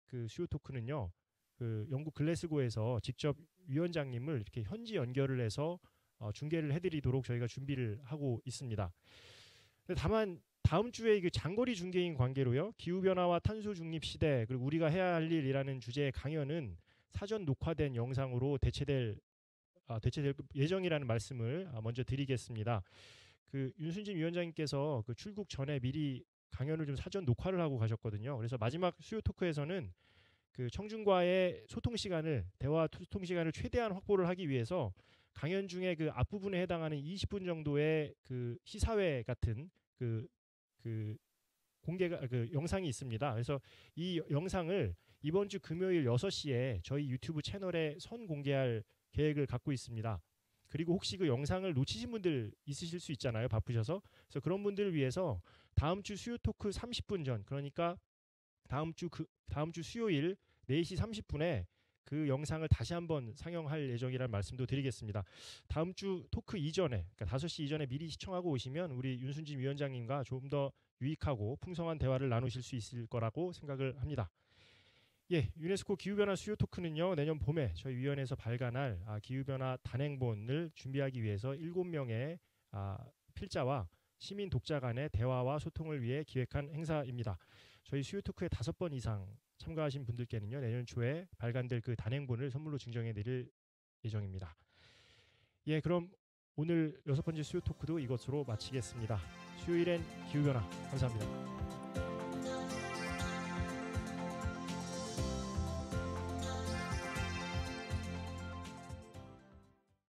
그 수요 토크는요. 그 영국 글래스고에서 직접 위원장님을 이렇게 현지 연결을 해서 중계를 해드리도록 저희가 준비를 하고 있습니다. 근데 다만 다음 주에 그 장거리 중계인 관계로요. 기후 변화와 탄소 중립 시대 그리고 우리가 해야 할 일이라는 주제의 강연은 사전 녹화된 영상으로 대체될 예정이라는 말씀을 먼저 드리겠습니다. 그 윤순진 위원장님께서 그 출국 전에 미리 강연을 좀 사전 녹화를 하고 가셨거든요. 그래서 마지막 수요 토크에서는 그 청중과의 대화 소통 시간을 최대한 확보를 하기 위해서 강연 중에 그 앞부분에 해당하는 20분 정도의 그 시사회 같은 그 공개가 그 영상이 있습니다. 그래서 이 영상을 이번 주 금요일 6시에 저희 유튜브 채널에 선공개할 계획을 갖고 있습니다. 그리고 혹시 그 영상을 놓치신 분들 있으실 수 있잖아요. 바쁘셔서. 그래서 그런 분들을 위해서 다음 주 수요 토크 30분 전, 그러니까 다음 주 수요일 4시 30분에 그 영상을 다시 한번 상영할 예정이라는 말씀도 드리겠습니다. 다음 주 토크 이전에, 그러니까 5시 이전에 미리 시청하고 오시면 우리 윤순진 위원장님과 좀 더 유익하고 풍성한 대화를 나누실 수 있을 거라고 생각을 합니다. 예, 유네스코 기후변화 수요 토크는요, 내년 봄에 저희 위원회에서 발간할 기후변화 단행본을 준비하기 위해서 7명의 필자와 시민 독자 간의 대화와 소통을 위해 기획한 행사입니다. 저희 수요 토크에 5번 이상 참가하신 분들께는요, 내년 초에 발간될 그 단행본을 선물로 증정해 드릴 예정입니다. 예, 그럼 오늘 6번째 수요 토크도 이것으로 마치겠습니다. 수요일엔 기후변화 감사합니다.